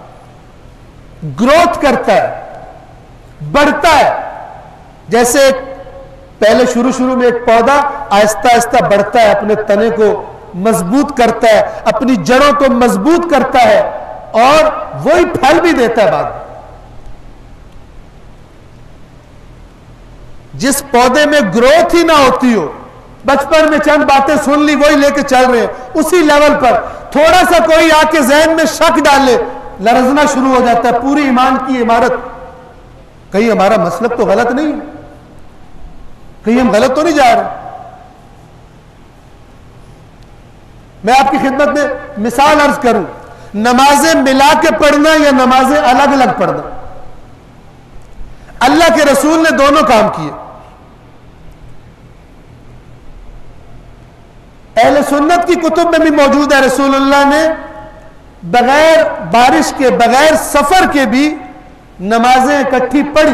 گروتھ کرتا ہے، بڑھتا ہے. جیسے پہلے شروع میں ایک پودا آہستہ آہستہ بڑھتا ہے، اپنے تنے کو مضبوط کرتا ہے، اپنی جڑوں کو مضبوط کرتا ہے اور وہی پھل بھی دیتا ہے بعد میں. جس پودے میں گروتھ ہی نہ ہوتی ہو، بچپن میں چند باتیں سن لی وہی لے کے چل رہے ہیں، اسی لیول پر تھوڑا سا کوئی آ کے ذہن میں شک ڈالے لرزنا شروع ہو جاتا ہے پوری ایمان کی عمارت. کہیں ہمارا مسلک تو غلط نہیں، کہیں ہم غلط تو نہیں جا رہے. میں آپ کی خدمت میں مثال عرض کروں، نمازیں ملا کے پڑھنا یا نمازیں الگ الگ پڑھنا. اللہ کے رسول نے دونوں کام کیے. اہل سنت کی کتب میں بھی موجود ہے، رسول اللہ نے بغیر بارش کے، بغیر سفر کے بھی نمازیں اکٹھی پڑھی.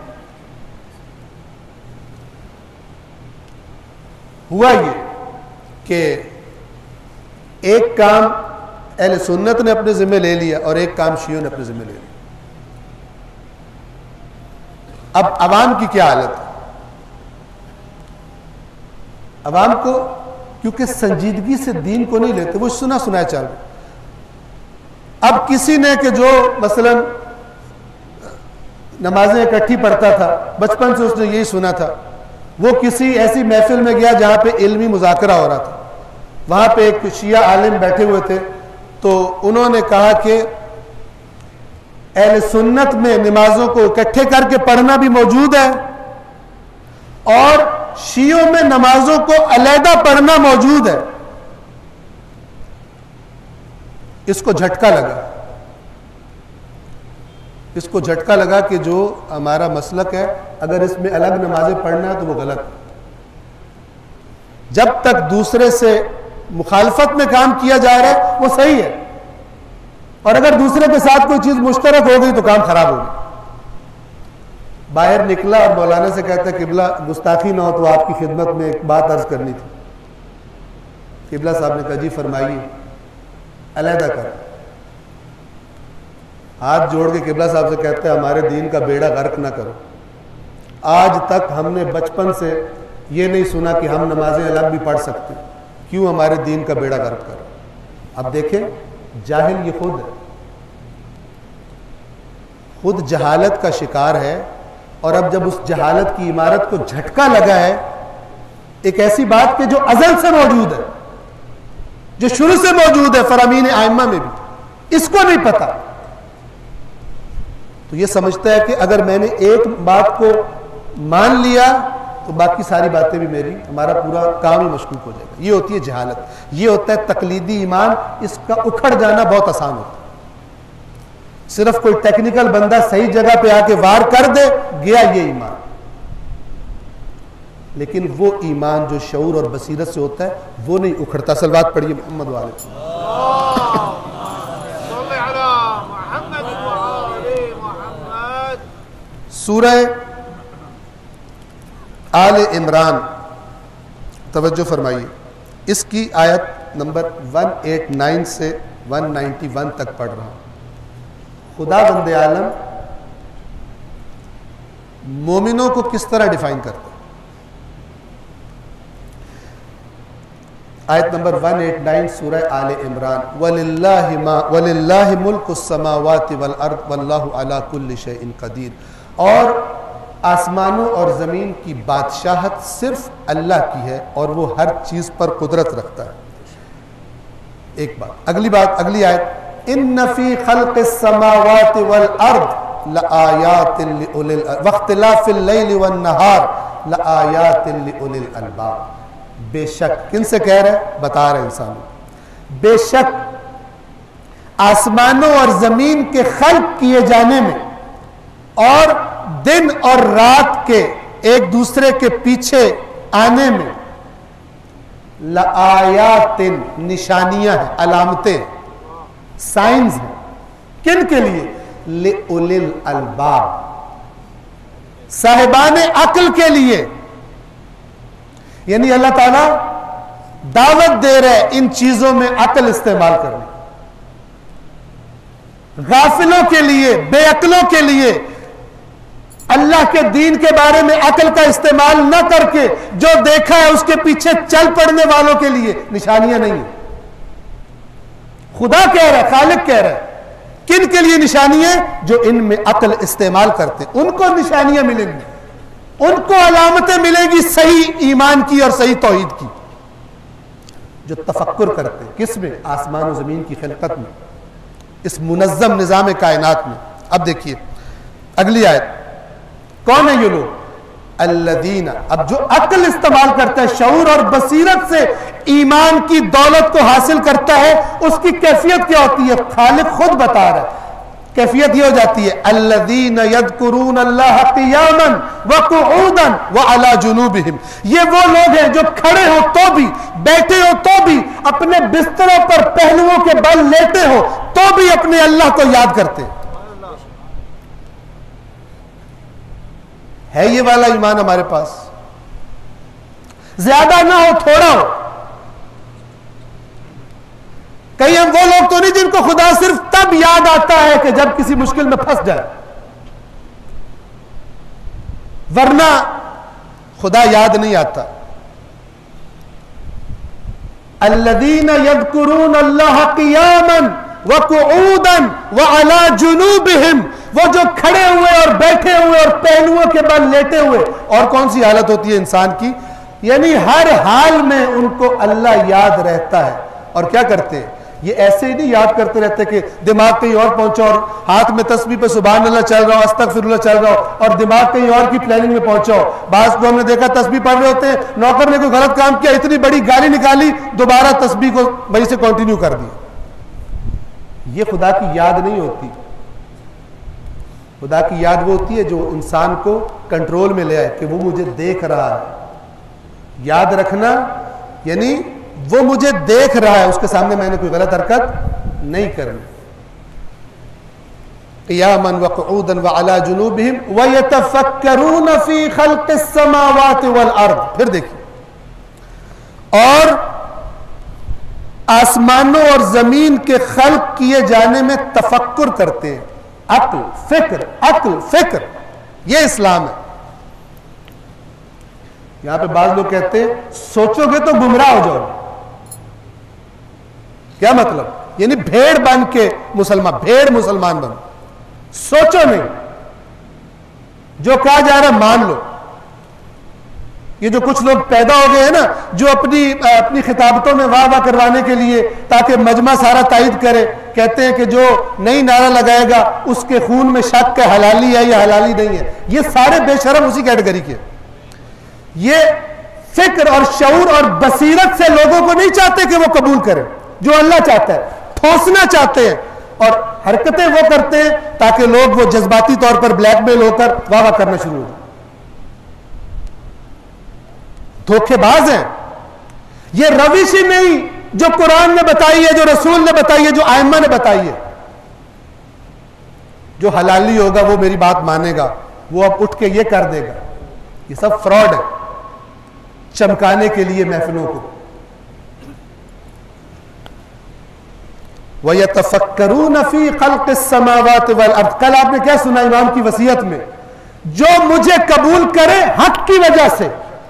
ہوا یہ کہ ایک کام اہل سنت نے اپنے ذمہ لے لیا اور ایک کام شیعوں نے اپنے ذمہ لے لیا. اب عوام کی کیا حالت ہے؟ عوام کو کیونکہ سنجیدگی سے دین کو نہیں لیتے، وہ سنا سنایا چل رہے. اب کسی نے کہ جو مثلا نمازیں اکٹھی پڑھتا تھا، بچپن سے اس نے یہی سنا تھا، وہ کسی ایسی محفل میں گیا جہاں پہ علمی مذاکرہ ہو رہا تھا. وہاں پہ ایک شیعہ عالم بیٹھے ہوئے تھے، تو انہوں نے کہا کہ اہل سنت میں نمازوں کو اکٹھے کر کے پڑھنا بھی موجود ہے اور شیعوں میں نمازوں کو علیحدہ پڑھنا موجود ہے. اس کو جھٹکا لگا کہ جو ہمارا مسلک ہے اگر اس میں الگ نمازیں پڑھنا ہے تو وہ غلط ہے. جب تک دوسرے سے مخالفت میں کام کیا جا رہا ہے وہ صحیح ہے، اور اگر دوسرے کے ساتھ کوئی چیز مشترک ہو گئی تو کام خراب ہو گئی. باہر نکلا اور مولانا سے کہتا ہے قبلہ گستاخی نہ ہو تو آپ کی خدمت میں ایک بات عرض کرنی تھی. قبلہ صاحب نے کہا جی فرمائیے. علیحدہ کر، ہاتھ جوڑ کے قبلہ صاحب سے کہتے ہیں ہمارے دین کا بیڑا غرق نہ کرو. آج تک ہم نے بچپن سے یہ نہیں سنا کہ ہم نمازیں الگ بھی پڑھ سکتے، کیوں ہمارے دین کا بیڑا غرق کرو. اب دیکھیں جاہل یہ خود ہے، خود جہالت کا شکار ہے، اور اب جب اس جہالت کی عمارت کو جھٹکا لگا ہے ایک ایسی بات کہ جو ازل سے موجود ہے، جو شروع سے موجود ہے فرامین ائمہ میں بھی، اس کو نہیں پتا، تو یہ سمجھتا ہے کہ اگر میں نے ایک بات کو مان لیا تو باقی ساری باتیں بھی میری، ہمارا پورا کام ہی مشکوک ہو جائے گا. یہ ہوتی ہے جہالت، یہ ہوتا ہے تقلیدی ایمان. اس کا اکھڑ جانا بہت آسان ہوتا ہے. صرف کوئی ٹیکنیکل بندہ صحیح جگہ پہ آ کے وار کر دے، گیا یہ ایمان. لیکن وہ ایمان جو شعور اور بصیرت سے ہوتا ہے وہ نہیں اکھڑتا. صلوات پڑھیے محمد والے. سورہ آل عمران توجہ فرمائیے، اس کی آیت نمبر 189 سے 191 تک پڑھ رہا ہوں. خدا بند عالم مومنوں کو کس طرح ڈیفائن کرتا ہے؟ آیت نمبر 189 سورہ آل عمران. وَلِلَّهِ مُلْكُ السَّمَاوَاتِ وَالْأَرْضِ وَاللَّهُ عَلَى كُلِّ شَيْءٍ قَدِيرٌ. اور آسمانوں اور زمین کی بادشاہت صرف اللہ کی ہے اور وہ ہر چیز پر قدرت رکھتا ہے. ایک بات. اگلی آیت. ان فی خلق السماوات والارض لآیات واختلاف اللیل والنہار لآیات لأولی الالباب. بے شک کن سے کہہ رہا ہے؟ بتا رہے انسانوں، بے شک آسمانوں اور زمین کے خلق کیے جانے میں اور دن اور رات کے ایک دوسرے کے پیچھے آنے میں لآیات نشانیاں ہیں، علامتیں، سائنز ہیں۔ کن کے لیے؟ لِأُولِي الْأَلْبَابِ، صاحبان عقل کے لیے۔ یعنی اللہ تعالیٰ دعوت دے رہے ان چیزوں میں عقل استعمال کرنے، غافلوں کے لیے، بے عقلوں کے لیے، اللہ کے دین کے بارے میں عقل کا استعمال نہ کر کے جو دیکھا ہے اس کے پیچھے چل پڑنے والوں کے لیے نشانیاں نہیں ہیں۔ خدا کہہ رہا ہے، خالق کہہ رہا ہے، کن کے لیے نشانیاں؟ جو ان میں عقل استعمال کرتے ان کو نشانیاں ملیں گی، ان کو علامتیں ملیں گی صحیح ایمان کی اور صحیح توحید کی۔ جو تفکر کرتے کس میں؟ آسمان و زمین کی خلقت میں، اس منظم نظام کائنات میں۔ اب دیکھیے اگلی آیت، کون ہے یہ لوگ؟ الذین، اب جو عقل استعمال کرتا ہے، شعور اور بصیرت سے ایمان کی دولت کو حاصل کرتا ہے، اس کی کیفیت کیا ہوتی ہے؟ خالق خود بتا رہا ہے، کیفیت یہ ہو جاتی ہے الذین یذکرون اللہ قیاما وقعودا وعلی جنوبہم، یہ وہ لوگ ہیں جو کھڑے ہو تو بھی، بیٹھے ہو تو بھی، اپنے بستروں پر پہلوؤں کے بل لیٹے ہو تو بھی اپنے اللہ کو یاد کرتے۔ ہے یہ والا ایمان ہمارے پاس؟ زیادہ نہ ہو، تھوڑا ہو۔ کہیں ہم وہ لوگ تو نہیں جن کو خدا صرف تب یاد آتا ہے کہ جب کسی مشکل میں پھنس جائے، ورنہ خدا یاد نہیں آتا۔ الذین یذکرون اللہ قیاما وقعودا وعلی جنوبہم، وہ جو کھڑے ہوئے اور بیٹھے ہوئے اور پہلوؤں کے بل لیٹے ہوئے۔ اور کون سی حالت ہوتی ہے انسان کی؟ یعنی ہر حال میں ان کو اللہ یاد رہتا ہے۔ اور کیا کرتے ہیں؟ یہ ایسے ہی نہیں یاد کرتے رہتے کہ دماغ کہیں اور پہنچا اور ہاتھ میں تسبیح پہ سبحان اللہ چل رہا ہو، استغفر اللہ چل رہا ہو، اور دماغ کہیں اور کی پلاننگ میں پہنچا ہو۔ بعض کو ہم نے دیکھا تسبیح پڑھ رہے ہوتے ہیں، نوکر نے کوئی غلط کام کیا، اتنی بڑی گالی نکالی، دوبارہ تسبیح کو وہیں سے کنٹینیو کر دی۔ یہ خدا کی یاد نہیں ہوتی۔ خدا کی یاد وہ ہوتی ہے جو انسان کو کنٹرول میں لے آئے کہ وہ مجھے دیکھ رہا ہے۔ یاد رکھنا یعنی وہ مجھے دیکھ رہا ہے، اس کے سامنے میں نے کوئی غلط حرکت نہیں کرنی۔ قیاما وقعودا وعلی جنوبہم ویتفکرون فی خلق السماوات والارض۔ پھر دیکھیں، اور آسمانوں اور زمین کے خلق کیے جانے میں تفکر کرتے ہیں، عقل فکر، یہ اسلام ہے۔ یہاں پہ بعض لوگ کہتے ہیں سوچو گے تو گمراہ ہو جاؤ۔ کیا مطلب؟ یعنی بھیڑ بن کے مسلمان بنو، سوچو نہیں، جو کہا جا رہا مان لو۔ یہ جو کچھ لوگ پیدا ہو گئے ہیں نا، جو اپنی خطابتوں میں واہ واہ کروانے کے لیے تاکہ مجمع سارا تائید کرے، کہتے ہیں کہ جو نئی نعرہ لگائے گا اس کے خون میں شک ہے، حلالی ہے یا حلالی نہیں ہے۔ یہ سارے بے شرم اسی کیٹیگری کے۔ یہ فکر اور شعور اور بصیرت سے لوگوں کو نہیں چاہتے کہ وہ قبول کریں، جو اللہ چاہتا ہے، ٹھوسنا چاہتے ہیں، اور حرکتیں وہ کرتے ہیں تاکہ لوگ وہ جذباتی طور پر بلیک میل ہو کر واہ واہ کرنا شروع ہو جائے۔ دھوکے باز ہیں۔ یہ روش ہی نہیں جو قرآن نے بتائی ہے، جو رسول نے بتائی ہے، جو ائمہ نے بتائی ہے۔ جو حلالی ہوگا وہ میری بات مانے گا، وہ اب اٹھ کے یہ کر دے گا۔ یہ سب فراڈ ہے، چمکانے کے لیے محفلوں کو۔ وَيَتَفَكَّرُونَ فِي خَلْقِ السَّمَاوَاتِ وَالْأَرْضِ۔ کل آپ نے کیا سنا امام کی وصیت میں؟ جو مجھے قبول کرے حق کی وجہ سے۔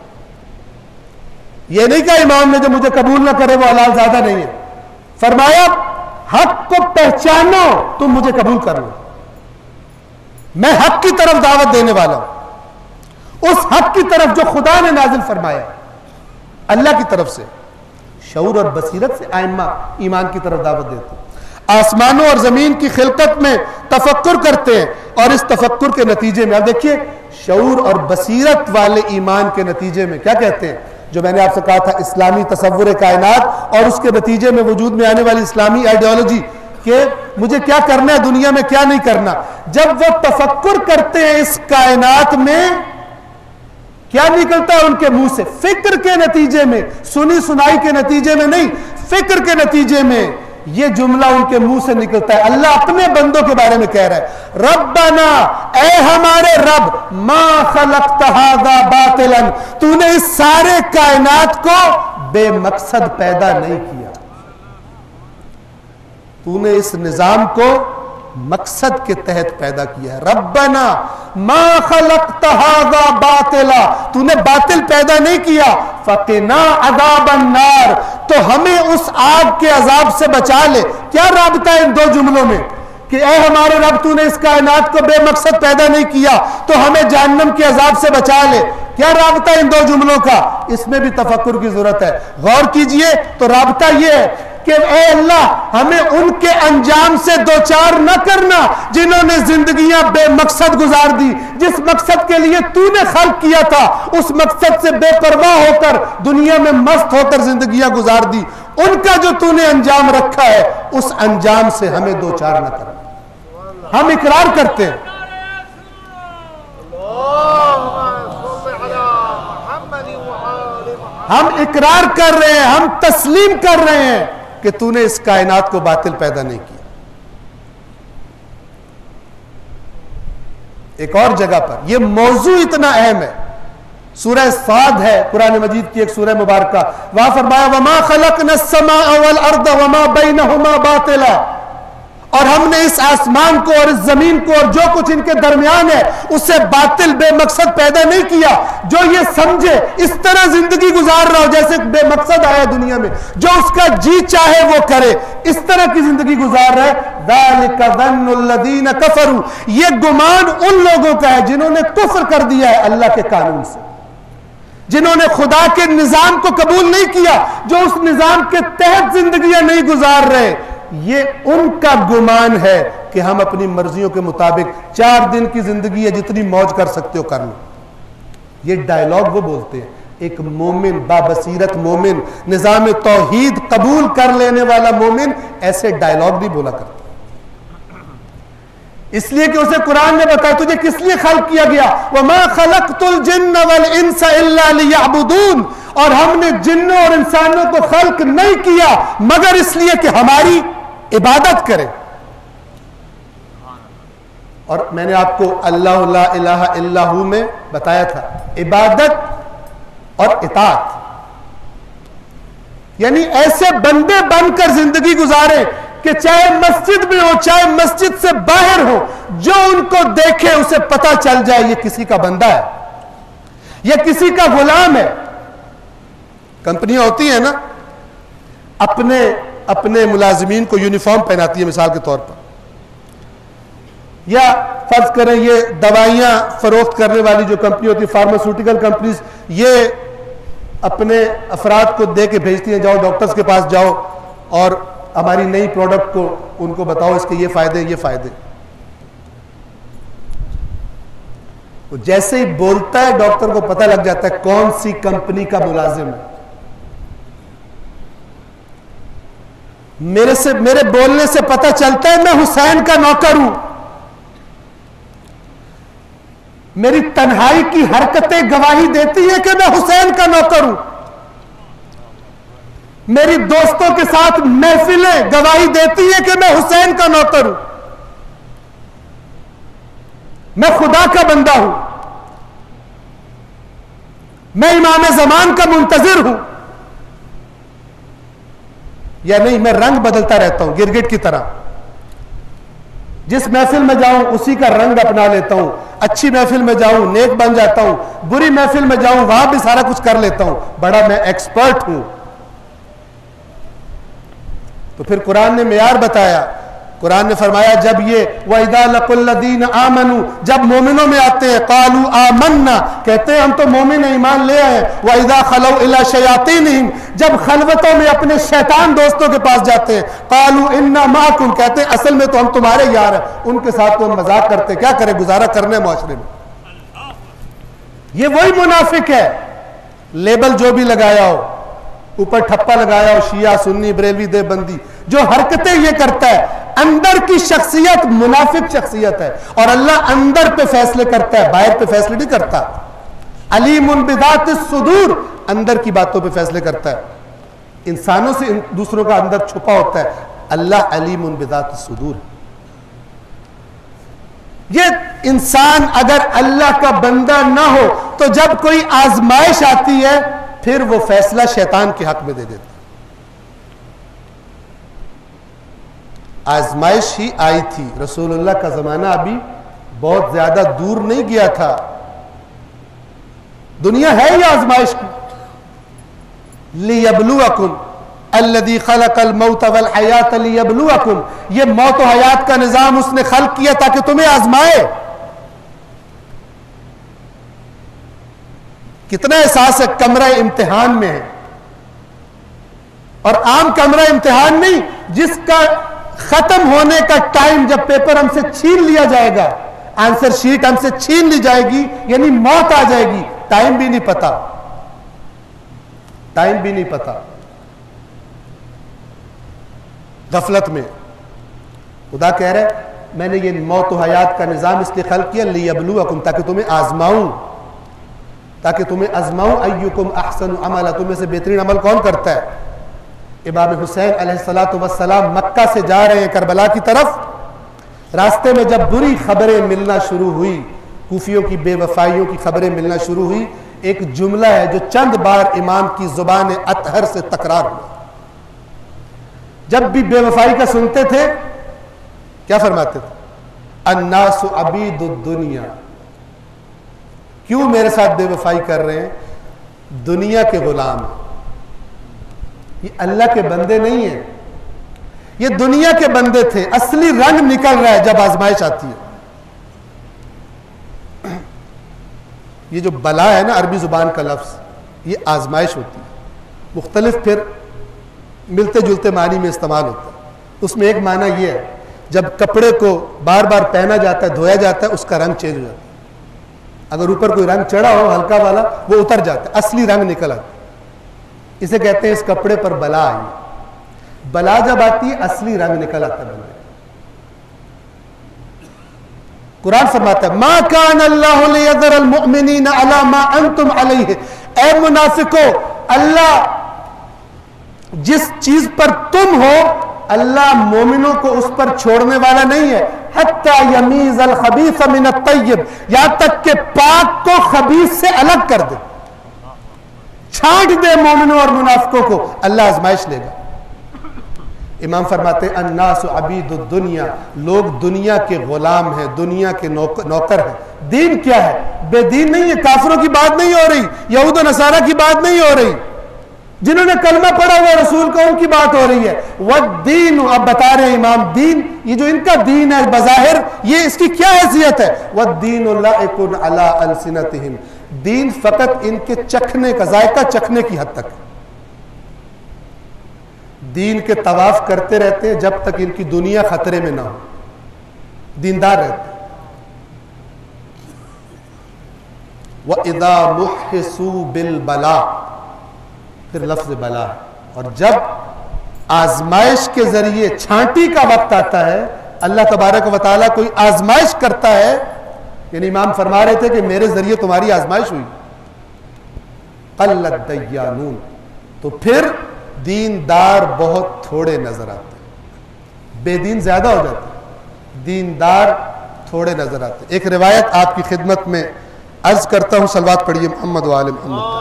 یہ نہیں کہا امام نے جو مجھے قبول نہ کرے وہ حلال زیادہ نہیں ہے، فرمایا حق کو پہچانو، تم مجھے قبول کر لو، میں حق کی طرف دعوت دینے والا ہوں، اس حق کی طرف جو خدا نے نازل فرمایا اللہ کی طرف سے۔ شعور اور بصیرت سے ائمہ ایمان کی طرف دعوت دیتے ہیں۔ آسمانوں اور زمین کی خلقت میں تفکر کرتے ہیں، اور اس تفکر کے نتیجے میں آپ دیکھیے شعور اور بصیرت والے ایمان کے نتیجے میں کیا کہتے ہیں؟ جو میں نے آپ سے کہا تھا اسلامی تصور کائنات اور اس کے نتیجے میں وجود میں آنے والی اسلامی آئیڈیالوجی کہ مجھے کیا کرنا ہے دنیا میں کیا نہیں کرنا، جب وہ تفکر کرتے ہیں اس کائنات میں کیا نکلتا ہے ان کے منہ سے؟ فکر کے نتیجے میں، سنی سنائی کے نتیجے میں نہیں، فکر کے نتیجے میں یہ جملہ ان کے منہ سے نکلتا ہے۔ اللہ اپنے بندوں کے بارے میں کہہ رہا ہے ربنا، اے ہمارے رب، ما خلقت ھذا باطلا، تو نے اس سارے کائنات کو بے مقصد پیدا نہیں کیا، تو نے اس نظام کو مقصد کے تحت پیدا کیا ہے۔ ربنا ما خلقت ھذا باطلا، تو نے باطل پیدا نہیں کیا، فقنا عذاب النار، تو ہمیں اس آگ کے عذاب سے بچا لے۔ کیا رابطہ ہے ان دو جملوں میں کہ اے ہمارے رب تو نے اس کائنات کو بے مقصد پیدا نہیں کیا تو ہمیں جہنم کے عذاب سے بچا لے؟ کیا رابطہ ہے ان دو جملوں کا؟ اس میں بھی تفکر کی ضرورت ہے، غور کیجئے۔ تو رابطہ یہ ہے کہ اے اللہ ہمیں ان کے انجام سے دوچار نہ کرنا جنہوں نے زندگیاں بے مقصد گزار دی، جس مقصد کے لیے تو نے خلق کیا تھا اس مقصد سے بے پرواہ ہو کر دنیا میں مست ہو کر زندگیاں گزار دی، ان کا جو تو نے انجام رکھا ہے اس انجام سے ہمیں دوچار نہ کرنا۔ ہم اقرار کرتے ہیں، ہم اقرار کر رہے ہیں، ہم تسلیم کر رہے ہیں کہ تو نے اس کائنات کو باطل پیدا نہیں کیا۔ ایک اور جگہ پر یہ موضوع اتنا اہم ہے، سورہ صاد ہے قرآن مجید کی ایک سورہ مبارکہ، وہاں فرمایا وَمَا خَلَقْنَا السَّمَاءَ وَالْأَرْضَ وَمَا بَيْنَهُمَا بَاطِلًا، اور ہم نے اس آسمان کو اور اس زمین کو اور جو کچھ ان کے درمیان ہے اسے باطل بے مقصد پیدا نہیں کیا۔ جو یہ سمجھے اس طرح زندگی گزار رہا ہو جیسے بے مقصد آیا دنیا میں، جو اس کا جی چاہے وہ کرے، اس طرح کی زندگی گزار رہا ہے، ذَلِكَ ظَنُّ الَّذِينَ كَفَرُوا، یہ گمان ان لوگوں کا ہے جنہوں نے کفر کر دیا ہے اللہ کے قانون سے، جنہوں نے خدا کے نظام کو قبول نہیں کیا، جو اس نظام کے تحت زندگیاں نہیں گزار رہے، یہ ان کا گمان ہے کہ ہم اپنی مرضیوں کے مطابق 4 دن کی زندگی ہے جتنی موج کر سکتے ہو کر لو۔ یہ ڈائیلاگ وہ بولتے ہیں، ایک مومن، بابصیرت مومن، نظام توحید قبول کر لینے والا مومن ایسے ڈائیلاگ نہیں بولا کرتا، اس لیے کہ اسے قرآن نے بتایا تجھے کس لیے خلق کیا گیا، وَمَا خَلَقْتُ الْجِنَّ وَالْإِنسَ إِلَّا لِيَعْبُدُونَ، اور ہم نے جنوں اور انسانوں کو خلق نہیں کیا مگر اس لیے کہ ہماری عبادت کرے۔ اور میں نے آپ کو اللہ لا الہ الا ہو میں بتایا تھا عبادت اور اطاعت، یعنی ایسے بندے بن کر زندگی گزارے کہ چاہے مسجد میں ہو چاہے مسجد سے باہر ہو، جو ان کو دیکھے اسے پتہ چل جائے یہ کسی کا بندہ ہے، یہ کسی کا غلام ہے۔ کمپنیاں ہوتی ہیں نا، اپنے ملازمین کو یونیفارم پہناتی ہے مثال کے طور پر، یا فرض کریں یہ دوائیاں فروخت کرنے والی جو کمپنی ہوتی ہے فارماسیوٹیکل کمپنیز، یہ اپنے افراد کو دے کے بھیجتی ہیں جاؤ ڈاکٹرز کے پاس جاؤ اور ہماری نئی پروڈکٹ کو ان کو بتاؤ اس کے یہ فائدے یہ فائدے۔ جیسے ہی بولتا ہے ڈاکٹر کو پتہ لگ جاتا ہے کون سی کمپنی کا ملازم ہے۔ میرے بولنے سے پتہ چلتا ہے میں حسین کا نوکر ہوں، میری تنہائی کی حرکتیں گواہی دیتی ہیں کہ میں حسین کا نوکر ہوں، میری دوستوں کے ساتھ محفلیں گواہی دیتی ہیں کہ میں حسین کا نوکر ہوں، میں خدا کا بندہ ہوں، میں امام زمان کا منتظر ہوں، یا نہیں میں رنگ بدلتا رہتا ہوں گرگٹ کی طرح، جس محفل میں جاؤں اسی کا رنگ اپنا لیتا ہوں، اچھی محفل میں جاؤں نیک بن جاتا ہوں، بری محفل میں جاؤں وہاں بھی سارا کچھ کر لیتا ہوں، بڑا میں ایکسپرٹ ہوں۔ تو پھر قرآن نے معیار بتایا، قرآن نے فرمایا جب یہ وَإِذَا لَقُوا الَّذِينَ آمَنُوا، جب مومنوں میں آتے ہیں قَالُوا آمَنَّا، کہتے ہیں ہم تو مومن ایمان لے آئے ہیں، وَإِذَا خَلَوْا إِلَىٰ شَيَاطِينِهِمْ، جب خلوتوں میں اپنے شیطان دوستوں کے پاس جاتے ہیں قَالُوا إِنَّا مَعَكُمْ، کہتے ہیں اصل میں تو ہم تمہارے یار ہیں، ان کے ساتھ تو ہم مذاق کرتے ہیں، کیا کریں گزارا کرنے معاشرے میں۔ یہ وہی منافق ہے لیبل جو بھی لگایا ہو, اوپر ٹھپا لگایا ہو شیعہ سنی بریلوی دیوبندی, جو حرکتیں یہ کرتا ہے اندر کی شخصیت منافق شخصیت ہے, اور اللہ اندر پہ فیصلے کرتا ہے, باہر پہ فیصلے نہیں کرتا. علیم بذات الصدور, اندر کی باتوں پہ فیصلے کرتا ہے. انسانوں سے دوسروں کا اندر چھپا ہوتا ہے, اللہ علیم بذات الصدور. یہ انسان اگر اللہ کا بندہ نہ ہو تو جب کوئی آزمائش آتی ہے پھر وہ فیصلہ شیطان کے حق میں دے دیتا. آزمائش ہی آئی تھی, رسول اللہ کا زمانہ ابھی بہت زیادہ دور نہیں گیا تھا, دنیا ہے ہی آزمائش کی. لِيَبْلُوَكُمْ الَّذِي خَلَقَ الْمَوْتَ وَالْحَيَاةَ لِيَبْلُوَكُمْ, یہ موت و حیات کا نظام اس نے خلق کیا تاکہ تمہیں آزمائے. کتنا احساس ہے کمرہ امتحان میں ہے, اور عام کمرہ امتحان نہیں جس کا ختم ہونے کا ٹائم جب پیپر ہم سے چھین لیا جائے گا, آنسر شیٹ ہم سے چھین لی جائے گی, یعنی موت آ جائے گی, ٹائم بھی نہیں پتا, ٹائم بھی نہیں پتا. غفلت میں خدا کہہ رہا ہے میں نے یہ موت و حیات کا نظام اس لیے خلق کیا لیبلوکم, تاکہ تمہیں آزماؤں, تاکہ تمہیں آزماؤں. ایکم احسن عملا, تمہیں سے بہترین عمل کون کرتا ہے. امام حسین علیہ السلام مکہ سے جا رہے ہیں کربلا کی طرف, راستے میں جب بری خبریں ملنا شروع ہوئی, کوفیوں کی بے وفائیوں کی خبریں ملنا شروع ہوئی, ایک جملہ ہے جو چند بار امام کی زبان اطہر سے تکرار ہوا. جب بھی بے وفائی کا سنتے تھے کیا فرماتے تھے, الناس عبید الدنیا, کیوں میرے ساتھ بے وفائی کر رہے ہیں, دنیا کے غلام ہیں. یہ اللہ کے بندے نہیں ہیں, یہ دنیا کے بندے تھے. اصلی رنگ نکل رہا ہے جب آزمائش آتی ہے. یہ جو بلا ہے نا عربی زبان کا لفظ, یہ آزمائش ہوتی ہے. مختلف پھر ملتے جلتے معنی میں استعمال ہوتا ہے. اس میں ایک معنی یہ ہے جب کپڑے کو بار بار پہنا جاتا ہے, دھویا جاتا ہے, اس کا رنگ چینج ہو جاتا ہے. اگر اوپر کوئی رنگ چڑھا ہو ہلکا والا وہ اتر جاتا ہے, اصلی رنگ نکل آتا ہے. اسے کہتے ہیں اس کپڑے پر بلا آئی. بلا جب آتی ہے اصلی رنگ نکل آتا ہے. قرآن فرماتا ہے ما کان اللہ لیذر المؤمنین علی ما انتم علیہ, اے منافقو اللہ جس چیز پر تم ہو اللہ مومنوں کو اس پر چھوڑنے والا نہیں ہے. حتی یمیز الخبیث من الطیب, یہاں تک کہ پاک کو خبیث سے الگ کر دے, چھانٹ دے مومنوں اور منافقوں کو, اللہ آزمائش لے گا. امام فرماتے ہیں الناس عبید الدنیا, لوگ دنیا کے غلام ہیں, دنیا کے نوکر ہیں. دین کیا ہے, بے دین نہیں ہے. کافروں کی بات نہیں ہو رہی, یہود و نصارہ کی بات نہیں ہو رہی, جنہوں نے کلمہ پڑھا ہوا رسول کا ان کی بات ہو رہی ہے. والدین, اب بتا رہے ہیں امام, دین یہ جو ان کا دین ہے بظاہر یہ اس کی کیا حیثیت ہے. والدین لائق علی السنتہم, دین فقط ان کے چکھنے کا, ذائقہ چکھنے کی حد تک. دین کے طواف کرتے رہتے ہیں جب تک ان کی دنیا خطرے میں نہ ہو, دیندار رہتے ہیں. وَإِذَا مُحِّسُوا بِالْبَلَاءِ, پھر لفظ بلا ہے. اور جب آزمائش کے ذریعے چھانٹی کا وقت آتا ہے, اللہ تبارک و تعالیٰ کوئی آزمائش کرتا ہے, یعنی امام فرما رہے تھے کہ میرے ذریعے تمہاری آزمائش ہوئی. قلت دیانون, تو پھر دیندار بہت تھوڑے نظر آتے ہیں. بے دین زیادہ ہو جاتے ہیں, دیندار تھوڑے نظر آتے ہیں. ایک روایت آپ کی خدمت میں عرض کرتا ہوں, صلوات پڑھیے محمد و آل محمد.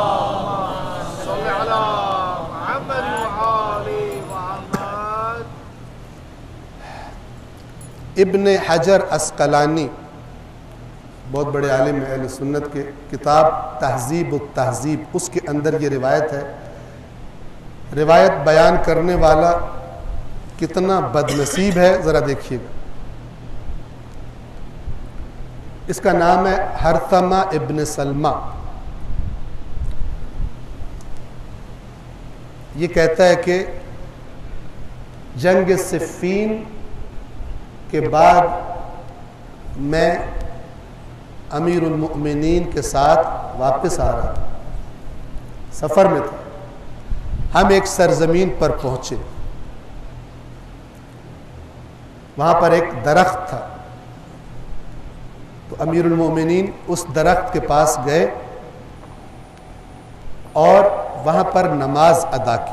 ابن حجر عسقلانی بہت بڑے عالم اہل سنت کے, کتاب تہذیب التہذیب, اس کے اندر یہ روایت ہے. روایت بیان کرنے والا کتنا بد نصیب ہے ذرا دیکھیے گا. اس کا نام ہے حرثمہ ابن سلمہ. یہ کہتا ہے کہ جنگ صفین کے بعد میں امیر المؤمنین کے ساتھ واپس آ رہا تھا. سفر میں تھا. ہم ایک سرزمین پر پہنچے. وہاں پر ایک درخت تھا. تو امیر المومنین اس درخت کے پاس گئے اور وہاں پر نماز ادا کی.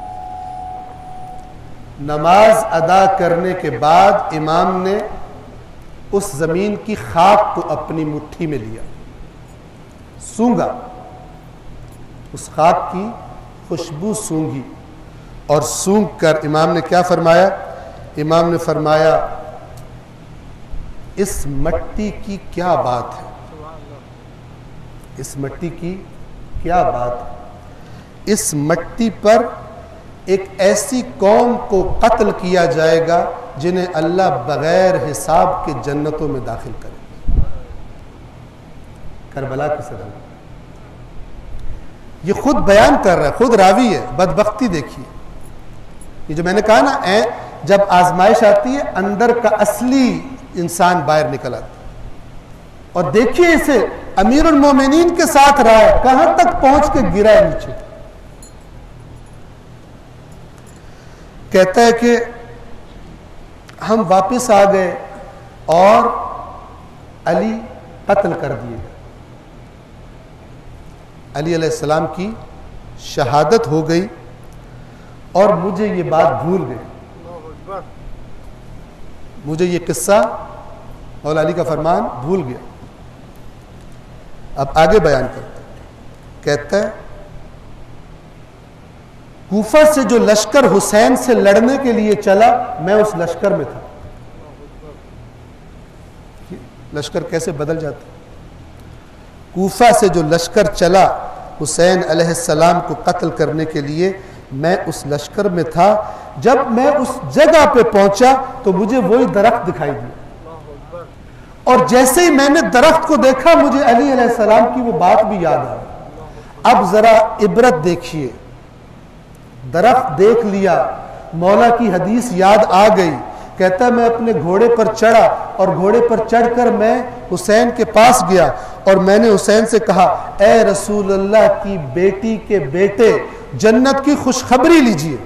نماز ادا کرنے کے بعد امام نے اس زمین کی خاک کو اپنی مٹھی میں لیا, سونگا, اس خاک کی خوشبو سونگی, اور سونگ کر امام نے کیا فرمایا؟ امام نے فرمایا اس مٹی کی کیا بات ہے, اس مٹی کی کیا بات ہے, اس مٹی پر ایک ایسی قوم کو قتل کیا جائے گا جنہیں اللہ بغیر حساب کے جنتوں میں داخل کرے. کربلا کی سرزمین, یہ خود بیان کر رہا ہے, خود راوی ہے. بدبختی دیکھیے, یہ جو میں نے کہا نا, جب آزمائش آتی ہے اندر کا اصلی انسان باہر نکل آتا ہے. اور دیکھیے اسے امیر المومنین کے ساتھ رہا ہے, کہاں تک پہنچ کے گرا ہے نیچے. کہتا ہے کہ ہم واپس آ گئے اور علی قتل کر دیے گئے. علی علیہ السلام کی شہادت ہو گئی اور مجھے یہ بات بھول گئی. مجھے یہ قصہ مولا علی کا فرمان بھول گیا. اب آگے بیان کرتا ہے, کہتا ہے کوفہ سے جو لشکر حسین سے لڑنے کے لیے چلا, میں اس لشکر میں تھا. لشکر کیسے بدل جاتا ہے. کوفہ سے جو لشکر چلا حسین علیہ السلام کو قتل کرنے کے لیے, میں اس لشکر میں تھا. جب میں اس جگہ پہ پہنچا تو مجھے وہی درخت دکھائی دیا, اور جیسے ہی میں نے درخت کو دیکھا مجھے علی علیہ السلام کی وہ بات بھی یاد آئی. اب ذرا عبرت دیکھیے, درخت دیکھ لیا, مولا کی حدیث یاد آ گئی. کہتا ہے میں اپنے گھوڑے پر چڑھا اور گھوڑے پر چڑھ کر میں حسین کے پاس گیا اور میں نے حسین سے کہا اے رسول اللہ کی بیٹی کے بیٹے, جنت کی خوشخبری لیجئے.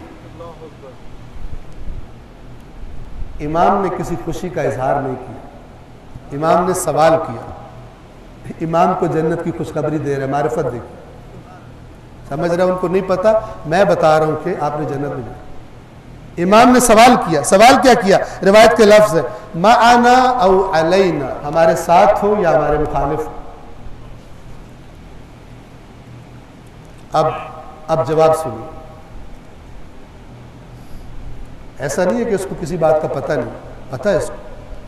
امام نے کسی خوشی کا اظہار نہیں کیا, امام نے سوال کیا. امام کو جنت کی خوشخبری دے رہے, معرفت دیکھیے, سمجھ رہے ہیں ان کو نہیں پتا, میں بتا رہا ہوں کہ آپ نے جنت میں جانا. امام نے سوال کیا. سوال کیا کیا؟ روایت کے لفظ ہے معنا او علینا, ہمارے ساتھ ہو یا ہمارے مخالف ہو. اب جواب سنیے. ایسا نہیں ہے کہ اس کو کسی بات کا پتہ نہیں, پتہ ہے اس کو.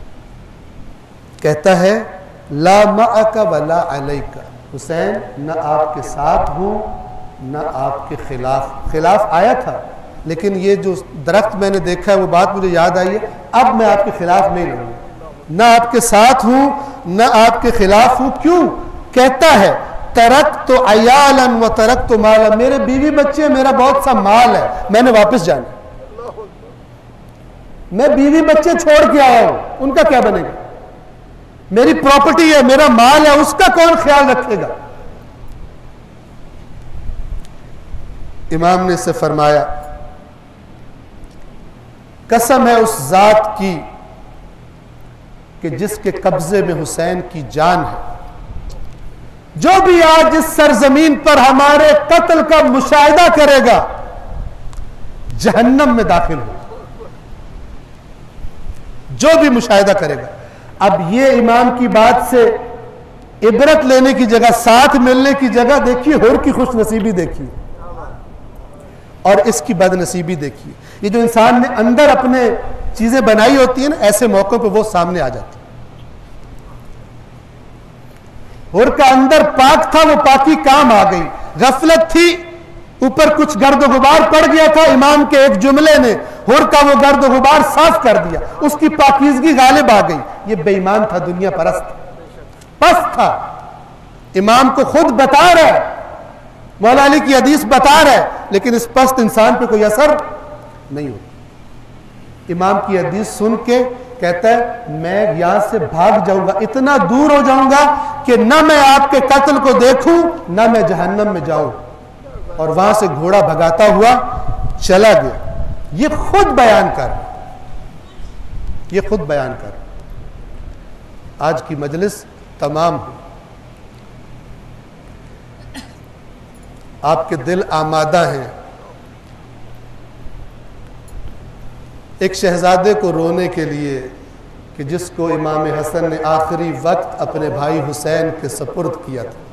کہتا ہے لا معک ولا علیک, حسین نہ آپ کے ساتھ ہوں نہ آپ کے خلاف. خلاف آیا تھا لیکن یہ جو درخت میں نے دیکھا ہے وہ بات مجھے یاد آئی ہے, اب میں آپ کے خلاف نہیں لڑوں, نہ آپ کے ساتھ ہوں نہ آپ کے خلاف ہوں. کیوں؟ کہتا ہے ترکت عیالا و ترکت مالا, میرے بیوی بچے, میرا بہت سا مال ہے, میں نے واپس جانا. میں بیوی بچے چھوڑ کے آیا ہوں, ان کا کیا بنے گا؟ میری پراپرٹی ہے, میرا مال ہے, اس کا کون خیال رکھے گا؟ امام نے اسے فرمایا قسم ہے اس ذات کی کہ جس کے قبضے میں حسین کی جان ہے, جو بھی آج اس سرزمین پر ہمارے قتل کا مشاہدہ کرے گا جہنم میں داخل ہو, جو بھی مشاہدہ کرے گا. اب یہ امام کی بات سے عبرت لینے کی جگہ, ساتھ ملنے کی جگہ دیکھیے حور کی خوش نصیبی دیکھیے اور اس کی بد نصیبی دیکھیے. یہ جو انسان نے اندر اپنے چیزیں بنائی ہوتی ہیں نا, ایسے موقع پہ وہ سامنے آ جاتی. حور کا اندر پاک تھا, وہ پاکی کام آ گئی. غفلت تھی, اوپر کچھ گرد و غبار پڑ گیا تھا, امام کے ایک جملے نے حور کا وہ گرد و غبار صاف کر دیا, اس کی پاکیزگی غالب آ گئی. یہ بے ایمان تھا, دنیا پرست پست تھا. امام کو خود بتا رہا ہے, مولا علی کی حدیث بتا رہا ہے, لیکن اس پست انسان پہ کوئی اثر نہیں ہوتا. امام کی حدیث سن کے کہتا ہے میں یہاں سے بھاگ جاؤں گا, اتنا دور ہو جاؤں گا کہ نہ میں آپ کے قتل کو دیکھوں نہ میں جہنم میں جاؤں. اور وہاں سے گھوڑا بھگاتا ہوا چلا گیا. یہ خود بیان کر آج کی مجلس تمام ہو. آپ کے دل آمادہ ہیں. ایک شہزادے کو رونے کے لیے کہ جس کو امام حسن نے آخری وقت اپنے بھائی حسین کے سپرد کیا تھا.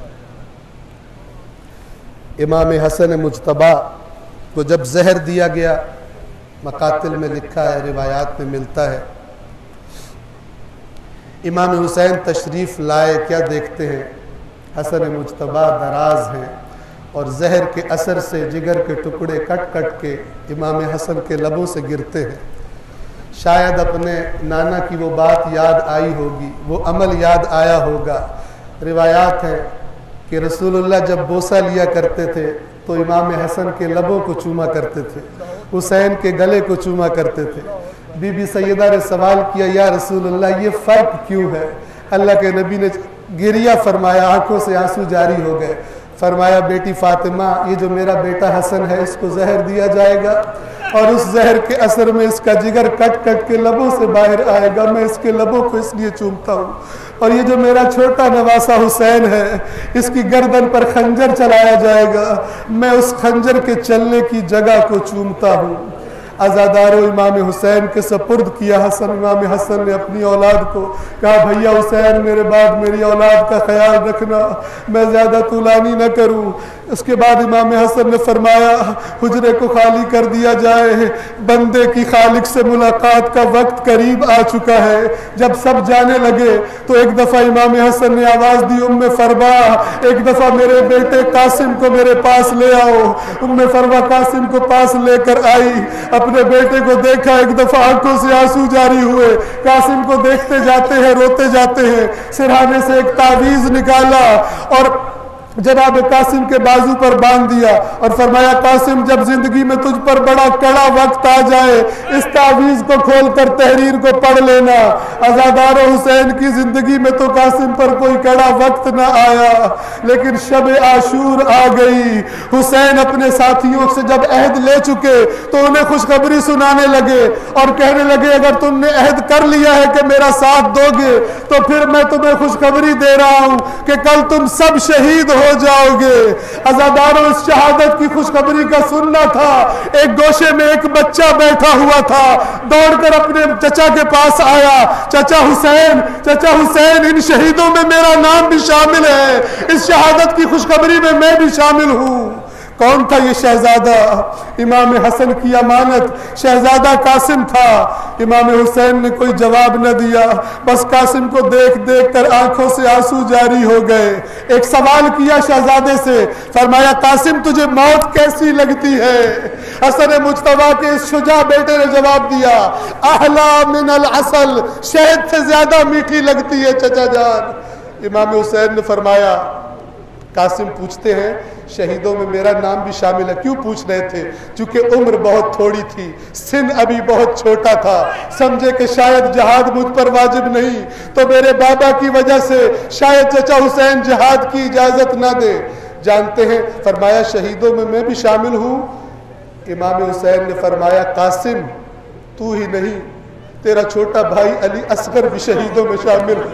امام حسن مجتبی کو جب زہر دیا گیا، مقاتل میں لکھا ہے، روایات میں ملتا ہے، امام حسین تشریف لائے، کیا دیکھتے ہیں؟ حسن مجتبی دراز ہیں اور زہر کے اثر سے جگر کے ٹکڑے کٹ کٹ کے امام حسن کے لبوں سے گرتے ہیں. شاید اپنے نانا کی وہ بات یاد آئی ہوگی، وہ عمل یاد آیا ہوگا. روایات ہیں کہ رسول اللہ جب بوسہ لیا کرتے تھے تو امام حسن کے لبوں کو چوما کرتے تھے، حسین کے گلے کو چوما کرتے تھے. بی بی سیدہ نے سوال کیا، یا رسول اللہ یہ فرق کیوں ہے؟ اللہ کے نبی نے گریہ فرمایا، آنکھوں سے آنسو جاری ہو گئے. فرمایا بیٹی فاطمہ، یہ جو میرا بیٹا حسن ہے اس کو زہر دیا جائے گا اور اس زہر کے اثر میں اس کا جگر کٹ کٹ کے لبوں سے باہر آئے گا. میں اس کے لبوں کو اس لیے چومتا ہوں. اور یہ جو میرا چھوٹا نواسا حسین ہے اس کی گردن پر خنجر چلایا جائے گا، میں اس خنجر کے چلنے کی جگہ کو چومتا ہوں. عزادارو امام حسین کے سپرد کیا حسن. امام حسن نے اپنی اولاد کو کہا، بھیا حسین میرے بعد میری اولاد کا خیال رکھنا، میں زیادہ طولانی نہ کروں. اس کے بعد امام حسن نے فرمایا حجرے کو خالی کر دیا جائے، بندے کی خالق سے ملاقات کا وقت قریب آ چکا ہے. جب سب جانے لگے تو ایک دفعہ امام حسن نے آواز دی، ام فروا ایک دفعہ میرے بیٹے قاسم کو میرے پاس لے آؤ. ام فروا قاسم کو پاس لے کر آئی، اپنے بیٹے کو دیکھا، ایک دفعہ آنکھوں سے آنسو جاری ہوئے. قاسم کو دیکھتے جاتے ہیں، روتے جاتے ہیں. سرہانے سے ایک تعویذ نکالا اور جناب قاسم کے بازو پر باندھ دیا اور فرمایا قاسم جب زندگی میں تجھ پر بڑا کڑا وقت آ جائے اس تعویذ کو کھول کر تحریر کو پڑھ لینا. عزادار حسین کی زندگی میں تو قاسم پر کوئی کڑا وقت نہ آیا، لیکن شب عاشور آ گئی. حسین اپنے ساتھیوں سے جب عہد لے چکے تو انہیں خوشخبری سنانے لگے اور کہنے لگے اگر تم نے عہد کر لیا ہے کہ میرا ساتھ دو گے تو پھر میں تمہیں خوشخبری دے رہا ہوں کہ کل تم سب شہید ہو جاؤ گے. عزاداروں اس شہادت کی خوشخبری کا سننا تھا. ایک گوشے میں ایک بچہ بیٹھا ہوا تھا، دوڑ کر اپنے چچا کے پاس آیا، چچا حسین ان شہیدوں میں میرا نام بھی شامل ہے، اس شہادت کی خوشخبری میں میں بھی شامل ہوں. کون تھا یہ شہزادہ؟ امام حسن کی امانت شہزادہ قاسم تھا. امام حسین نے کوئی جواب نہ دیا، بس قاسم کو دیکھ دیکھ کر آنکھوں سے آنسو جاری ہو گئے. ایک سوال کیا شہزادے سے، فرمایا قاسم تجھے موت کیسی لگتی ہے؟ حسن مجتبی کے اس شجاع بیٹے نے جواب دیا، احلا من العسل، شہد سے زیادہ میٹھی لگتی ہے چچا جان. امام حسین نے فرمایا قاسم پوچھتے ہیں شہیدوں میں میرا نام بھی شامل ہے. کیوں پوچھ رہے تھے؟ چونکہ عمر بہت تھوڑی تھی، سن ابھی بہت چھوٹا تھا، سمجھے کہ شاید جہاد مجھ پر واجب نہیں تو میرے بابا کی وجہ سے شاید چچا حسین جہاد کی اجازت نہ دے. جانتے ہیں فرمایا شہیدوں میں میں بھی شامل ہوں. امام حسین نے فرمایا قاسم تو ہی نہیں، تیرا چھوٹا بھائی علی اصغر بھی شہیدوں میں شامل ہے.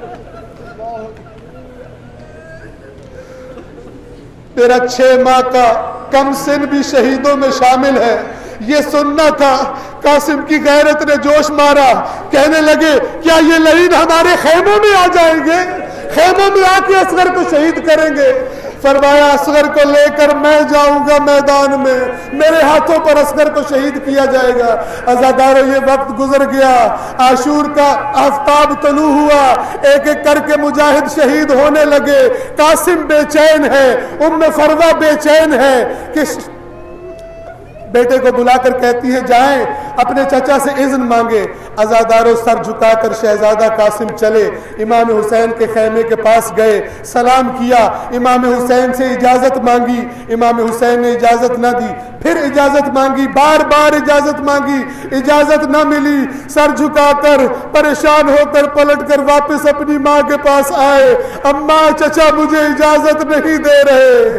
تیرا 6 ماہ کا کم سن بھی شہیدوں میں شامل ہے. یہ سننا تھا. قاسم کی غیرت نے جوش مارا، کہنے لگے کیا یہ لعین ہمارے خیموں میں آ جائیں گے؟ خیموں میں آ کے اصغر کو شہید کریں گے؟ فرمایا اصغر کو لے کر میں جاؤں گا میدان میں، میرے ہاتھوں پر اصغر کو شہید کیا جائے گا. عزادارو یہ وقت گزر گیا، عاشور کا آفتاب طلوع ہوا، ایک ایک کر کے مجاہد شہید ہونے لگے. قاسم بے چین ہے، ام فروا بے چین ہے کہ بیٹے کو بلا کر کہتی ہے جائیں اپنے چچا سے اذن مانگے. عزاداروں سر جھکا کر شہزادہ قاسم چلے، امام حسین کے خیمے کے پاس گئے، سلام کیا، امام حسین سے اجازت مانگی. امام حسین نے اجازت نہ دی، پھر اجازت مانگی، بار بار اجازت مانگی، اجازت نہ ملی. سر جھکا کر پریشان ہو کر پلٹ کر واپس اپنی ماں کے پاس آئے. اماں چچا مجھے اجازت نہیں دے رہے.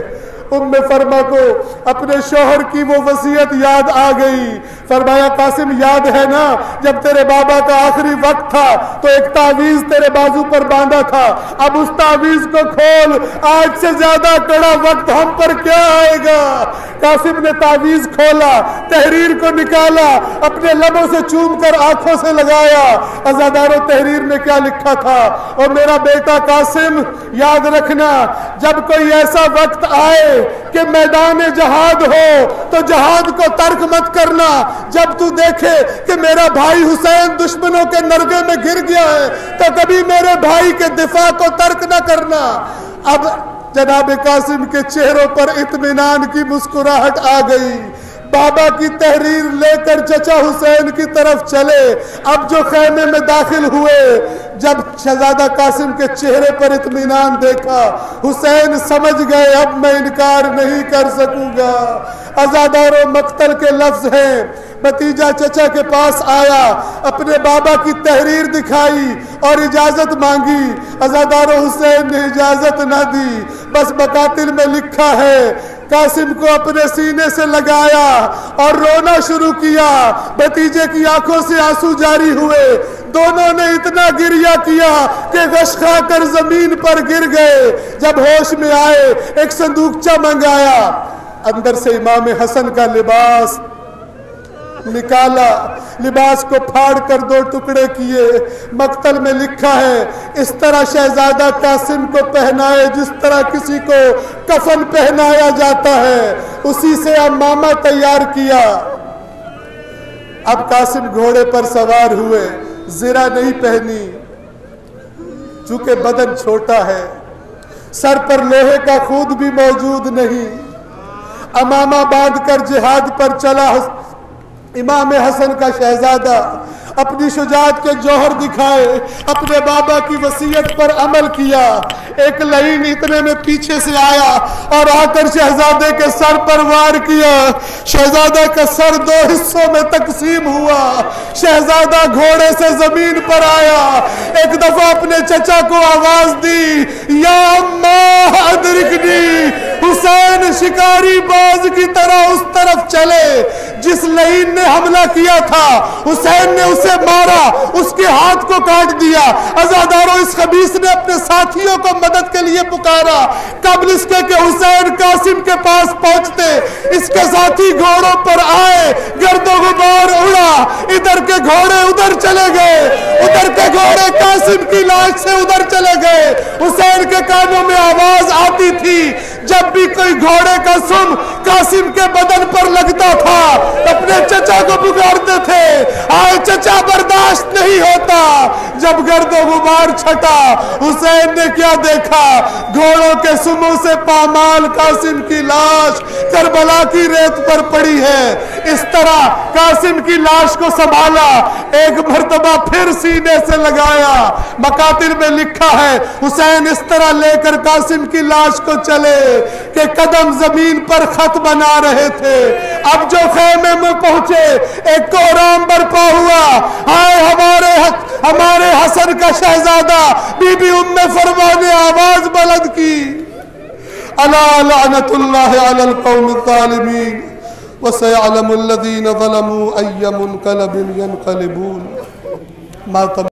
उम्मे फरमा को अपने शौहर की वो वसीयत याद आ गई। फरमाया कासिम याद है ना जब तेरे बाबा का आखिरी वक्त था तो एक तावीज तेरे बाजू पर बांधा था, अब उस तावीज को खोल, आज से ज्यादा कड़ा वक्त हम पर क्या आएगा। कासिम ने तावीज खोला, तहरीर को निकाला, अपने लबों से चूम कर आंखों से लगाया। अज़ादारों तहरीर में क्या लिखा था? और मेरा बेटा कासिम याद रखना, जब कोई ऐसा वक्त आए कि मैदान जहाद हो तो जहाद को तर्क मत करना। जब तू देखे कि मेरा भाई हुसैन दुश्मनों के नरगे में गिर गया है तो कभी मेरे भाई के दिफा को तर्क न करना। अब जनाब कासिम के चेहरों पर इत्मीनान की मुस्कुराहट आ गई। बाबा की तहरीर लेकर चचा हुसैन की तरफ चले। अब जो खेमे में दाखिल हुए, जब शहजादा कासिम के चेहरे पर इत्मीनान देखा, हुसैन समझ गए अब मैं इनकार नहीं कर सकूंगा। अज़ादारों मक्तल के लफ्ज हैं। भतीजा चचा के पास आया, अपने बाबा की तहरीर दिखाई और इजाजत मांगी। अज़ादारों हुसैन ने इजाजत न दी, बस मकातिल में लिखा है कासिम को अपने सीने से लगाया और रोना शुरू किया। भतीजे की आंखों से आंसू जारी हुए। दोनों ने इतना गिरिया किया कि गश खाकर जमीन पर गिर गए। जब होश में आए एक संदूकचा मंगाया, अंदर से इमाम हसन का लिबास निकाला, लिबास को फाड़ कर 2 टुकड़े किए। मक्तल में लिखा है इस तरह शहजादा कासिम को पहनाए जिस तरह किसी को कफन पहनाया जाता है, उसी से अम्मामा तैयार किया। अब कासिम घोड़े पर सवार हुए, ज़िरा नहीं पहनी चूंकि बदन छोटा है, सर पर लोहे का खूद भी मौजूद नहीं। अमामा बांधकर जिहाद पर चला इमाम हसन का शहजादा। अपनी शुजाअत के जौहर दिखाए, अपने बाबा की वसीयत पर अमल किया। एक लाइन इतने में पीछे से आया और आकर शहजादे के सर पर वार किया। शहजादा का सर 2 हिस्सों में तकसीम हुआ। शहजादा घोड़े से जमीन पर आया, एक दफा अपने चचा को आवाज दी, या अम्मा अदरिकनी। हुसैन शिकारी बाज की तरह उस तरफ चले जिस लईन ने हमला किया था। हुसैन ने उसे मारा, उसके हाथ को काट दिया। अज़ादारों इस खबीस ने अपने साथियों को मदद के लिए पुकारा। कबल इसके कि हुसैन कासिम के पास पहुंचते, इसके साथी घोड़ों पर आए, गर्दो गुबार उड़ा। इधर के घोड़े उधर चले गए, उधर के घोड़े कासिम की लाश से उधर चले गए। हुसैन के कानों में आवाज आती थी, जब भी कोई घोड़े का सुम कासिम के बदन पर लगता था अपने चचा को पुकारते थे, आए चचा बर्दाश्त नहीं होता। जब गर्दो गुबार छटा, हुसैन ने क्या देखा? घोड़ों के सुमों से पामाल कासिम की लाश करबला की रेत पर पड़ी है। इस तरह कासिम की लाश को संभाला, एक मर्तबा फिर सीने से लगाया। मकातिल में लिखा है हुसैन इस तरह लेकर कासिम की लाश को चले कि कदम जमीन पर खत बना रहे थे। अब जो खेमे में पहुंचे एक कोहराम बरपा हुआ। हाय हमारे हसन का शहजादा। बीबी उम्मे फरमा ने आवाज बुलंद की, अला लअनतुल्लाहि अलल कौमिज़ ज़ालिमीन व सयअलमुल लज़ीना ज़लमू अय्य मुनक़लबिन यनक़लिबून।